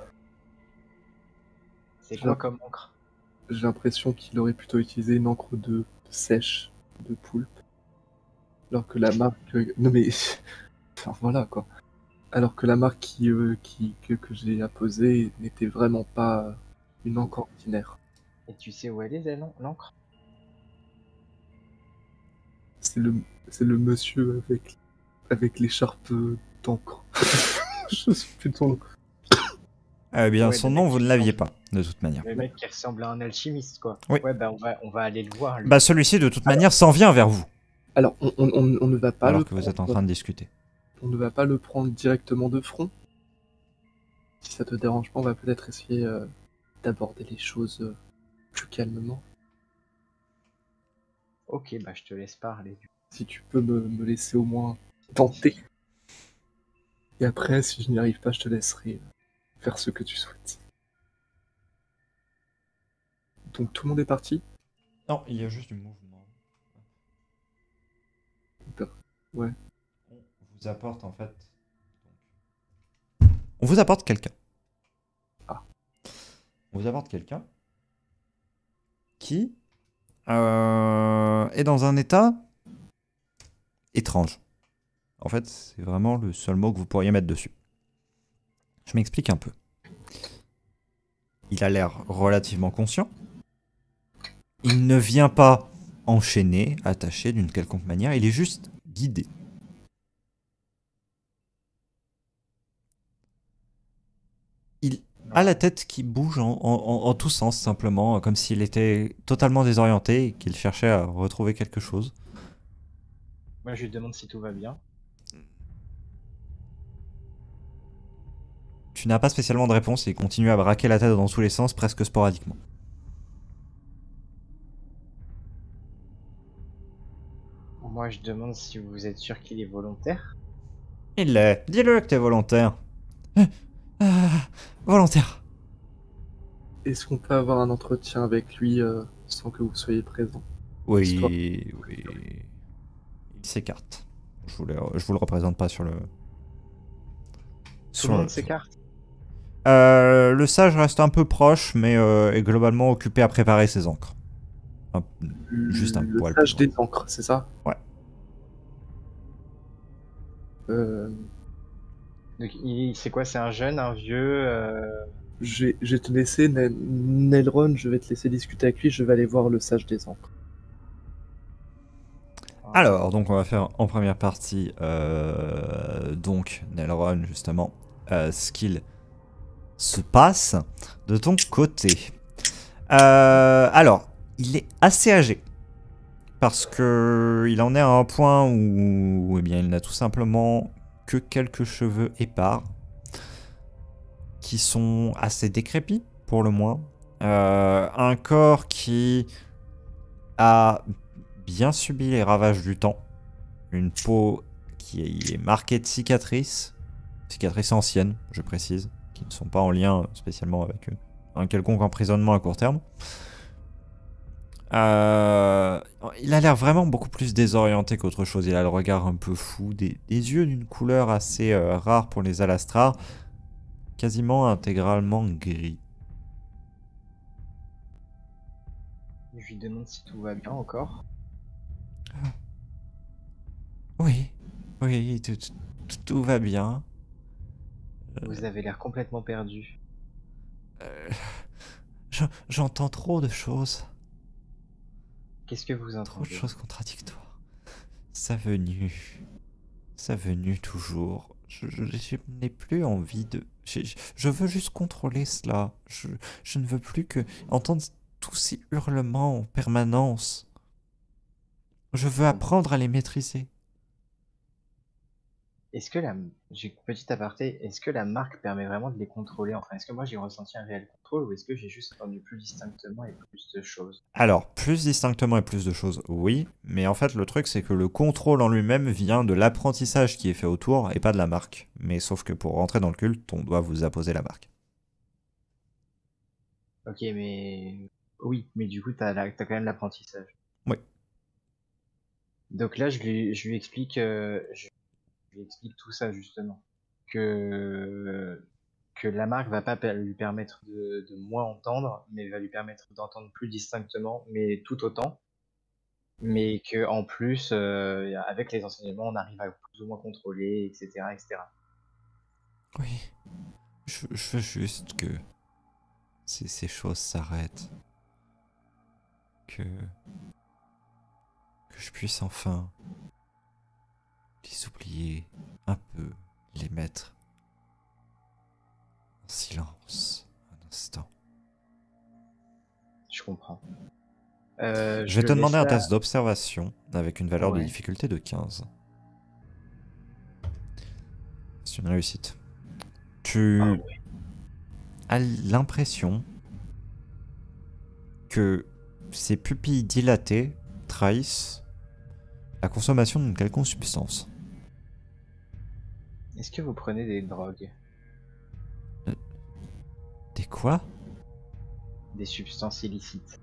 C'est quoi J'ai- comme encre? J'ai l'impression qu'il aurait plutôt utilisé une encre de sèche, de poulpe. Alors que la marque... Non mais... Enfin voilà quoi. Alors que la marque qui, euh, qui, que, que j'ai apposée n'était vraiment pas une encre ordinaire. Et tu sais où elle est, elle, l'encre? c'est le, c'est le monsieur avec, avec l'écharpe d'encre. Je sais plus de son nom. Eh bien, Ouais, son le nom, mec vous qui ne l'aviez ressemble- pas, de toute manière. Le mec qui ressemble à un alchimiste, quoi. Oui. Ouais, bah on va, on va aller le voir, lui. Bah, celui-ci, de toute manière, s'en vient vers vous, Alors, on, on, on- on ne va pas alors le que vous êtes en prendre- train de discuter. on ne va pas le prendre directement de front. Si ça te dérange pas, on va peut-être essayer euh, d'aborder les choses euh, plus calmement. Ok, bah je te laisse parler. du coup. Si tu peux me, me laisser au moins tenter. Et après, si je n'y arrive pas, je te laisserai faire ce que tu souhaites. Donc tout le monde est parti? Non, il y a juste du mouvement. Ouais. On vous apporte, en fait... On vous apporte quelqu'un. Ah. On vous apporte quelqu'un qui euh, est dans un état étrange. En fait, c'est vraiment le seul mot que vous pourriez mettre dessus. Je m'explique un peu. Il a l'air relativement conscient. Il ne vient pas enchaîné, attaché d'une quelconque manière. Il est juste guidé. Il a la tête qui bouge en, en, en tous sens, simplement, comme s'il était totalement désorienté et qu'il cherchait à retrouver quelque chose. Moi, je lui demande si tout va bien. Tu n'as pas spécialement de réponse et il continue à braquer la tête dans tous les sens, presque sporadiquement. Moi, je demande si vous êtes sûr qu'il est volontaire. Il l'est. Dis-le que t'es volontaire. Euh, euh, volontaire. Est-ce qu'on peut avoir un entretien avec lui euh, sans que vous soyez présent? Oui, Histoire. oui. Il s'écarte. Je vous, le, je vous le représente pas sur le... Tout sur le monde s'écarte. Euh, le sage reste un peu proche, mais euh, est globalement occupé à préparer ses encres. Un- juste un le poil sage plus des encres, c'est ça? Ouais. Euh, Donc, il- c'est quoi? C'est un jeune, un vieux euh, je vais je vais te laisser, Nel- Nelron, je vais te laisser discuter avec lui, je vais aller voir le sage des encres. Alors, donc on va faire en première partie, euh, donc Nelron justement, euh, ce qu'il se passe de ton côté. Euh, alors, il est assez âgé. Parce que il en est à un point où eh bien, il n'a tout simplement que quelques cheveux épars qui sont assez décrépits pour le moins. Euh, un corps qui a bien subi les ravages du temps. Une peau qui est marquée de cicatrices. Cicatrices anciennes, je précise, qui ne sont pas en lien spécialement avec un quelconque emprisonnement à court terme. Euh, il a l'air vraiment beaucoup plus désorienté qu'autre chose. Il a le regard un peu fou, des, des yeux d'une couleur assez euh, rare pour les alastrars, quasiment intégralement gris. Je lui demande si tout va bien encore. Oui, oui, tout, tout, tout va bien. Vous avez l'air complètement perdu. Euh, J'entends trop de choses, Qu'est-ce que vous trop de entendez? choses contradictoires. Sa venue, sa venue toujours. Je, je, je n'ai plus envie de... Je, je veux juste contrôler cela. Je, je ne veux plus que entendre tous ces hurlements en permanence. Je veux apprendre à les maîtriser. Est-ce que la... J'ai une petite aparté. Est-ce que la marque permet vraiment de les contrôler? Enfin, est-ce que moi j'ai ressenti un réel contrôle ou est-ce que j'ai juste entendu plus distinctement et plus de choses? Alors, plus distinctement et plus de choses, oui. Mais en fait, le truc, c'est que le contrôle en lui-même vient de l'apprentissage qui est fait autour et pas de la marque. Mais sauf que pour rentrer dans le culte, on doit vous apposer la marque. Ok, mais... Oui, mais du coup, t'as la... t'as quand même l'apprentissage. Oui. Donc là, je lui, je lui explique... euh, Je... je lui explique tout ça, justement. Que... que la marque va pas per- lui permettre de, de moins entendre, mais va lui permettre d'entendre plus distinctement, mais tout autant. Mais que en plus, euh, avec les enseignements, on arrive à plus ou moins contrôler, et cetera, et cetera. Oui. Je, je veux juste que ces, ces choses s'arrêtent. Que... que je puisse enfin les oublier un peu, les mettre en silence un instant. Je comprends. Euh, Je vais le te demander laisse un là. test d'observation avec une valeur de Ouais. difficulté de quinze. C'est une réussite. Tu Ah ouais. as l'impression que ces pupilles dilatées trahissent la consommation d'une quelconque substance. Est-ce que vous prenez des drogues? Des quoi? Des substances illicites?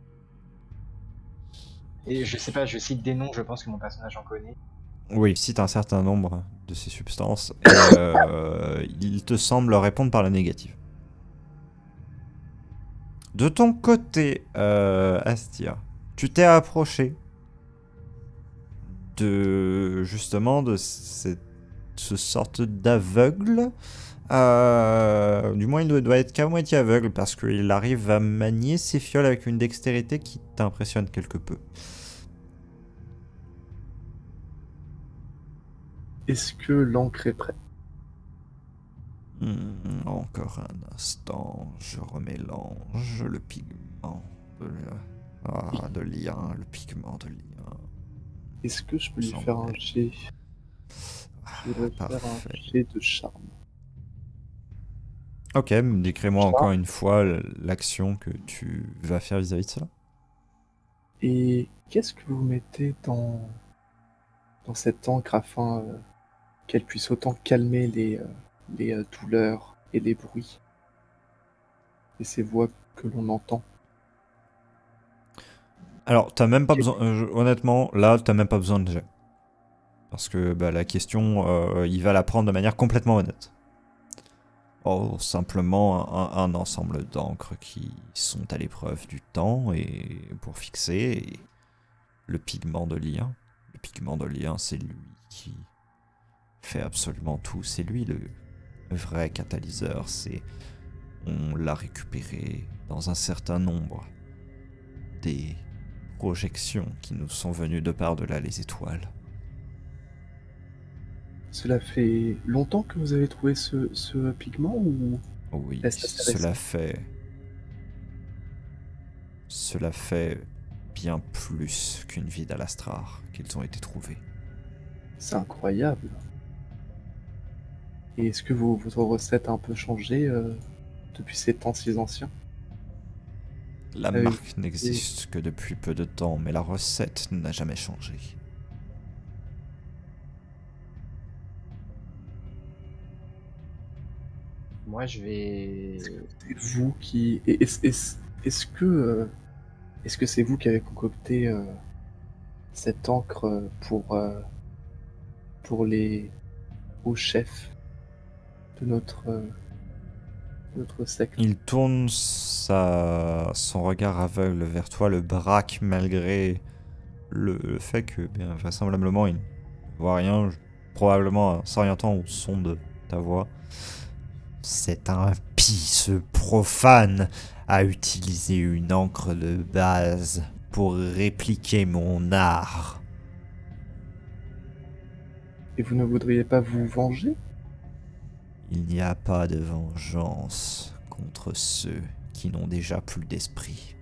Et je sais pas, je cite des noms, je pense que mon personnage en connaît. Oui, cite un certain nombre de ces substances et euh, il te semble répondre par la négative. De ton côté, euh, Astia, tu t'es approché de justement de cette ce sorte d'aveugle. Euh, du moins, il doit, doit être qu'à moitié aveugle parce qu'il arrive à manier ses fioles avec une dextérité qui t'impressionne quelque peu. Est-ce que l'encre est prête? Hmm, encore un instant, je remélange le pigment de, ah, de lien, le pigment de lien. Est-ce que je peux lui Semble- faire un jet? Je voudrais Ah, faire un parfait. jet de charme. Ok, décris-moi Charme. encore une fois l'action que tu vas faire vis-à-vis de cela. Et qu'est-ce que vous mettez dans, dans cette encre afin euh, qu'elle puisse autant calmer les, euh, les euh, douleurs et les bruits et ces voix que l'on entend? Alors, t'as même pas Ok. besoin. euh, je- honnêtement, là, t'as même pas besoin de jet. Parce que bah, la question, euh, il va la prendre de manière complètement honnête. Oh, simplement un, un ensemble d'encres qui sont à l'épreuve du temps et pour fixer et le pigment de lien. Le pigment de lien, c'est lui qui fait absolument tout. C'est lui le vrai catalyseur. C'est on l'a récupéré dans un certain nombre des projections qui nous sont venues de par-delà les étoiles. Cela fait longtemps que vous avez trouvé ce, ce pigment ou Oui, est-ce assez récent? cela fait... Cela fait bien plus qu'une vie d'Alastrar qu'ils ont été trouvés. C'est incroyable. Et est-ce que vos, votre recette a un peu changé euh, depuis ces temps si anciens? La Euh, marque n'existe que depuis peu de temps, mais la recette n'a jamais changé. Moi, je vais. C'est vous qui... et Est-ce est-ce- est-ce que euh, est-ce que c'est vous qui avez concocté euh, cette encre euh, pour, euh, pour les hauts chefs de notre, euh, notre secte? Il tourne sa... son regard aveugle vers toi, le braque malgré le, le fait que, bien vraisemblablement, il ne voit rien, probablement en s'orientant au son de ta voix. Cet impie, ce profane, a utilisé une encre de base pour répliquer mon art. Et vous ne voudriez pas vous venger? Il n'y a pas de vengeance contre ceux qui n'ont déjà plus d'esprit.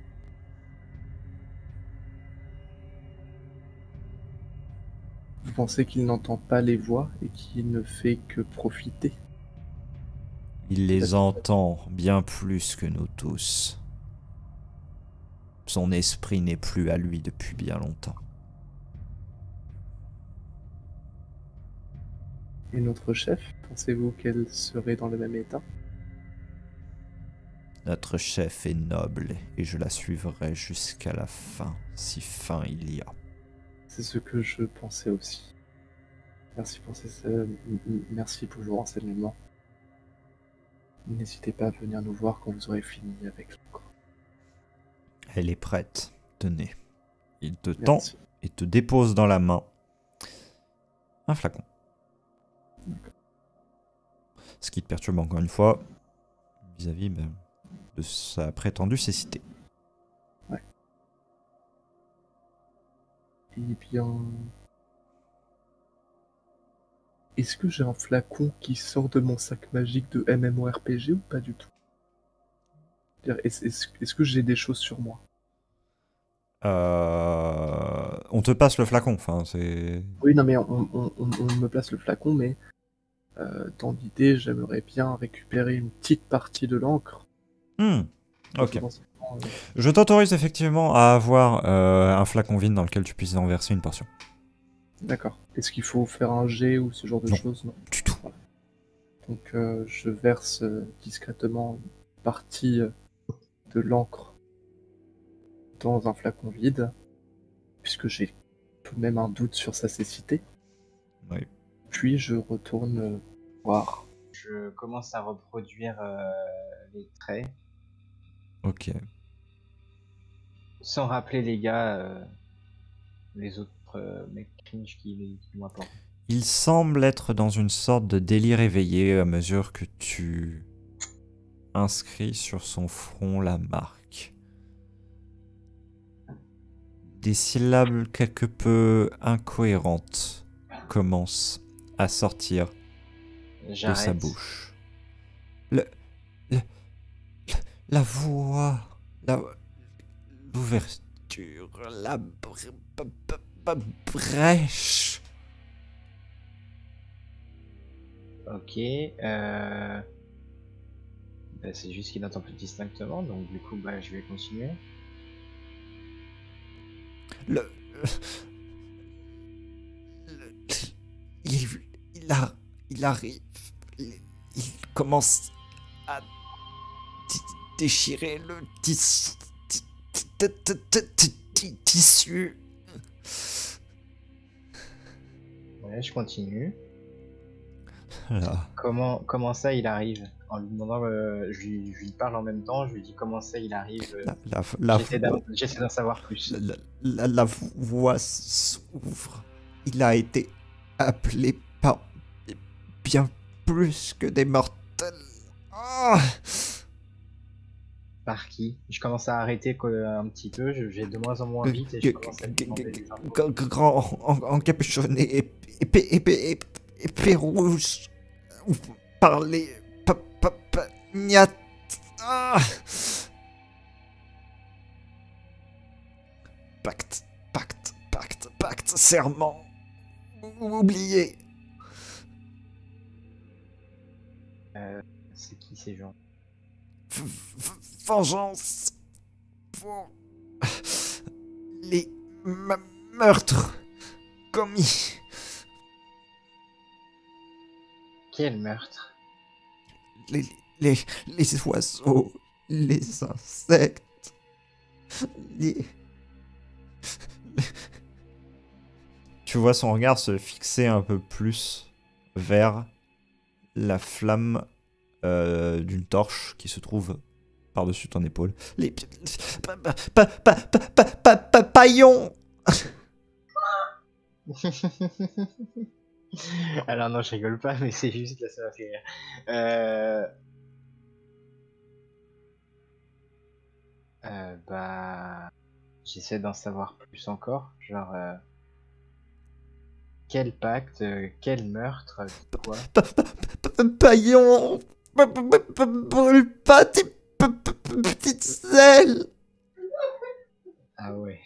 Vous pensez qu'il n'entend pas les voix et qu'il ne fait que profiter? Il les entend bien plus que nous tous. Son esprit n'est plus à lui depuis bien longtemps. Et notre chef, pensez-vous qu'elle serait dans le même état? Notre chef est noble et je la suivrai jusqu'à la fin, si fin il y a. C'est ce que je pensais aussi. Merci pour ces, euh, m- m- merci pour vos renseignements. N'hésitez pas à venir nous voir quand vous aurez fini avec l'encre. Elle est prête. Tenez. Il te tend Merci. et te dépose dans la main un flacon. Ce qui te perturbe encore une fois vis-à-vis ben, de sa prétendue cécité. Eh bien... Est-ce que j'ai un flacon qui sort de mon sac magique de MMORPG ou pas du tout? Est-ce est-ce- est-ce que j'ai des choses sur moi? Euh, On te passe le flacon, enfin, c'est... Oui, non, mais on, on- on- on me place le flacon, mais euh, dans l'idée, j'aimerais bien récupérer une petite partie de l'encre. Hmm, ok. Potentiellement, euh, Je t'autorise effectivement à avoir euh, un flacon vide dans lequel tu puisses en verser une portion. D'accord. Est-ce qu'il faut faire un jet ou ce genre de Non. choses? Non. Du tout. Donc, euh, je verse euh, discrètement une partie euh, de l'encre dans un flacon vide, puisque j'ai tout de même un doute sur sa cécité. Oui. Puis je retourne euh, voir. Je commence à reproduire euh, les traits, Ok. sans rappeler les gars, euh, les autres euh, mecs cringe qui, qui m'apportent. Il semble être dans une sorte de délire éveillé à mesure que tu inscris sur son front la marque. Des syllabes quelque peu incohérentes commencent à sortir de sa J'arrête. bouche. Le, le- la voix, la, l'ouverture, la br- b- b- b- brèche. Ok. Euh... bah, c'est juste qu'il entend plus distinctement, donc du coup, bah, je vais continuer. Le, le- il, il, a, il arrive, il, il commence à ti- déchirer le tis- ti- ti- ti- ti- ti- ti- tissu. Ouais, je continue. Là. Comment, comment ça il arrive? En lui demandant, euh, je, lui, je lui parle en même temps, je lui dis comment ça il arrive. euh, La, la, la J'essaie voix, d'en j'essaie d'en savoir plus. la, la- la voix s'ouvre. Il a été appelé par bien plus que des mortels. Ah. Par qui? Je commence à arrêter quoi, un petit peu, je- j'ai de moins en moins vite et je commence à lui demander des infos. G- g- Grand en- encapuchonné, épée, épée, épée, épée, épée rouge. Vous parlez. pa- pa- pa- Gnat. Ah. Pacte, pacte, pacte, pacte, serment. Oublié. Euh, c'est qui ces gens? V- v- Vengeance pour les me- meurtres commis. Quel meurtre? Les, les, les oiseaux, les insectes, les... Tu vois son regard se fixer un peu plus vers la flamme euh, d'une torche qui se trouve par-dessus ton épaule. Les... pa- pa- pa- pa- pa- pa- pa- pa- paillons. Alors non, je rigole pas, mais c'est juste là, ça m'a fait rire. Euh... Euh, bah... J'essaie d'en savoir plus encore, genre... euh, Quel pacte, euh, quel meurtre, euh, quoi? Pa- pa- pa- pa- Paillons. Pa- pa- pa- pa- Brûle pas tes pa- pa- pa- petites ailes. Ah ouais.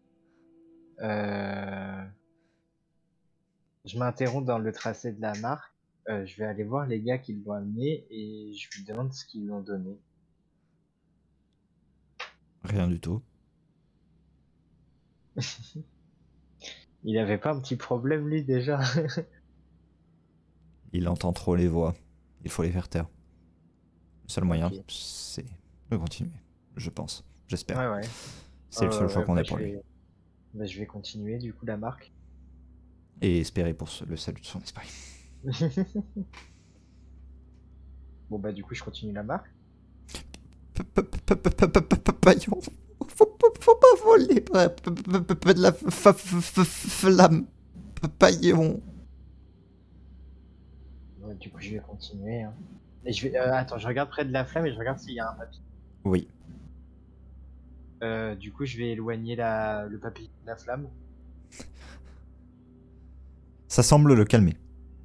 Euh... Je m'interromps dans le tracé de la marque. Euh, je vais aller voir les gars qui l'ont amené et je lui demande ce qu'ils lui ont donné. Rien du tout. Il avait pas un petit problème lui déjà? Il entend trop les voix. Il faut les faire taire. Le seul moyen, Ok. c'est de continuer. Je pense. J'espère. Ouais, ouais. C'est le seul Euh, choix ouais, qu'on bah, ait je pour lui. vais- bah, je vais continuer du coup la marque. Et espérer pour ce- le salut de son esprit. Bon bah du coup je continue la marque. Pa- pa- pa- pa- pa- pa- pa- pa- Paillon. Faut pas faut pas voler pa- pa- pa- pa- pa- de la f- f- f- f- flamme. Pa- Paillon. Ouais, du coup je vais continuer. hein. Et je vais... euh, attends, je regarde près de la flamme et je regarde s'il y a un papier. Oui. Euh, du coup je vais éloigner la... le papier de la flamme. Ça semble le calmer.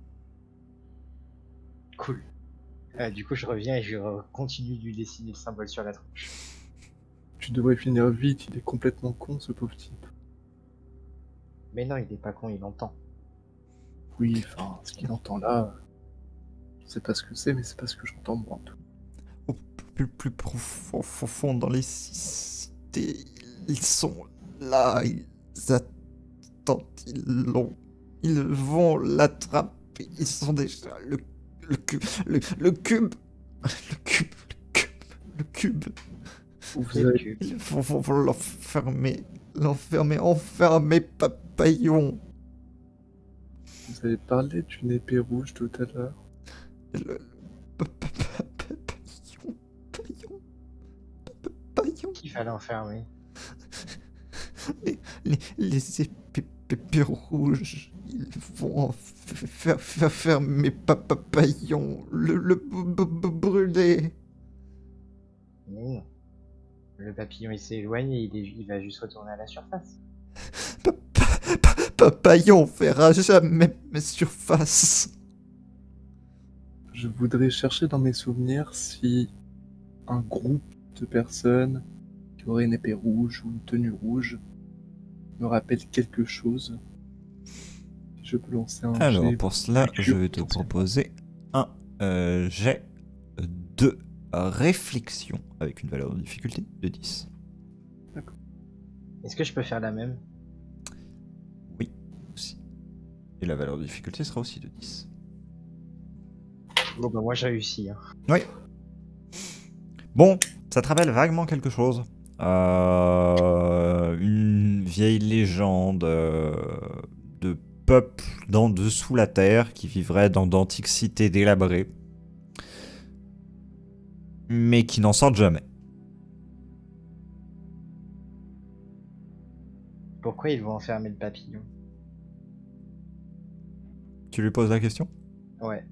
Cool. Euh, du coup, je reviens et je re- continue de lui dessiner le symbole sur la tronche. Tu devrais finir vite, il est complètement con ce pauvre type. Mais non, il est pas con, il entend. Oui, enfin, ce qu'il entend là, je sais pas ce que c'est, mais c'est pas ce que j'entends moi. en tout. Au plus, plus profond, profond dans les cités, ils sont là, ils attendent, ils l'ont, ils vont l'attraper, ils sont déjà le, le cube, le, le cube, le cube, le cube, le cube. Vous Et le avez, cube. Ils vont, vont- vont l'enfermer, l'enfermer, enfermer Papillon. vous avez parlé d'une épée rouge tout à l'heure. Le, le- pa- pa- pa- Papillon, Papillon, Papillon. Qui va l'enfermer? Les, les, les épées épées rouges, ils vont en f- faire, faire fermer Papillon, le, le b- b- b- brûler. Mais non. Le papillon il s'éloigne et il, est- il va juste retourner à la surface. Pa- pa- pa- Papillon verra jamais mes surfaces. Je voudrais chercher dans mes souvenirs si un groupe de personnes qui auraient une épée rouge ou une tenue rouge me rappelle quelque chose. Je peux lancer un Alors, jet. pour cela, je vais te proposer un euh, jet de réflexion avec une valeur de difficulté de dix. Est-ce que je peux faire la même? Oui, aussi. Et la valeur de difficulté sera aussi de dix. Bon bah moi j'ai réussi. Hein. Oui. Bon, ça te rappelle vaguement quelque chose. Euh, une vieille légende euh, de peuple d'en dessous la terre qui vivrait dans d'antiques cités délabrées, mais qui n'en sortent jamais. Pourquoi ils vont enfermer le papillon? Tu lui poses la question? Ouais.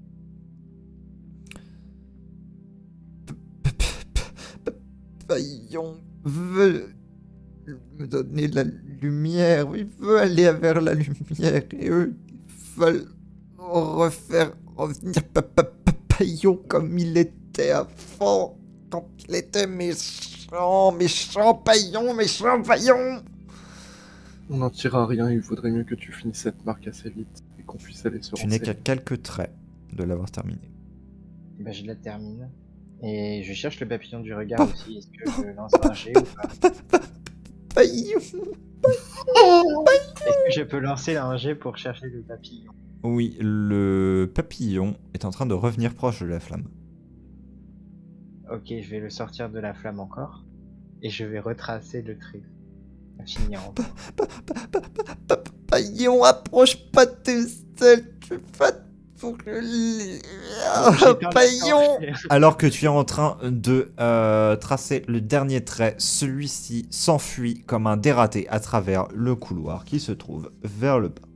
Papillon veut me donner la lumière, il veut aller vers la lumière et eux ils veulent refaire revenir Papillon comme il était avant, quand il était méchant, méchant Paillon, méchant Paillon. On n'en tirera rien, il vaudrait mieux que tu finisses cette marque assez vite et qu'on puisse aller se Tu n'es renseigner. qu'à quelques traits de l'avoir terminé. Bah je la termine. Et je cherche le papillon du regard aussi. Est-ce que je lance un jet ou pas? Paillon. Est-ce que je peux lancer un jet pour chercher le papillon? Oui, le papillon est en train de revenir proche de la flamme. Ok, je vais le sortir de la flamme encore. Et je vais retracer le trait. À finir en Paillon, approche pas tout seul, tu vas pour le J'ai perdu Paillon. le temps. Alors que tu es en train de euh, tracer le dernier trait, celui-ci s'enfuit comme un dératé à travers le couloir qui se trouve vers le bas.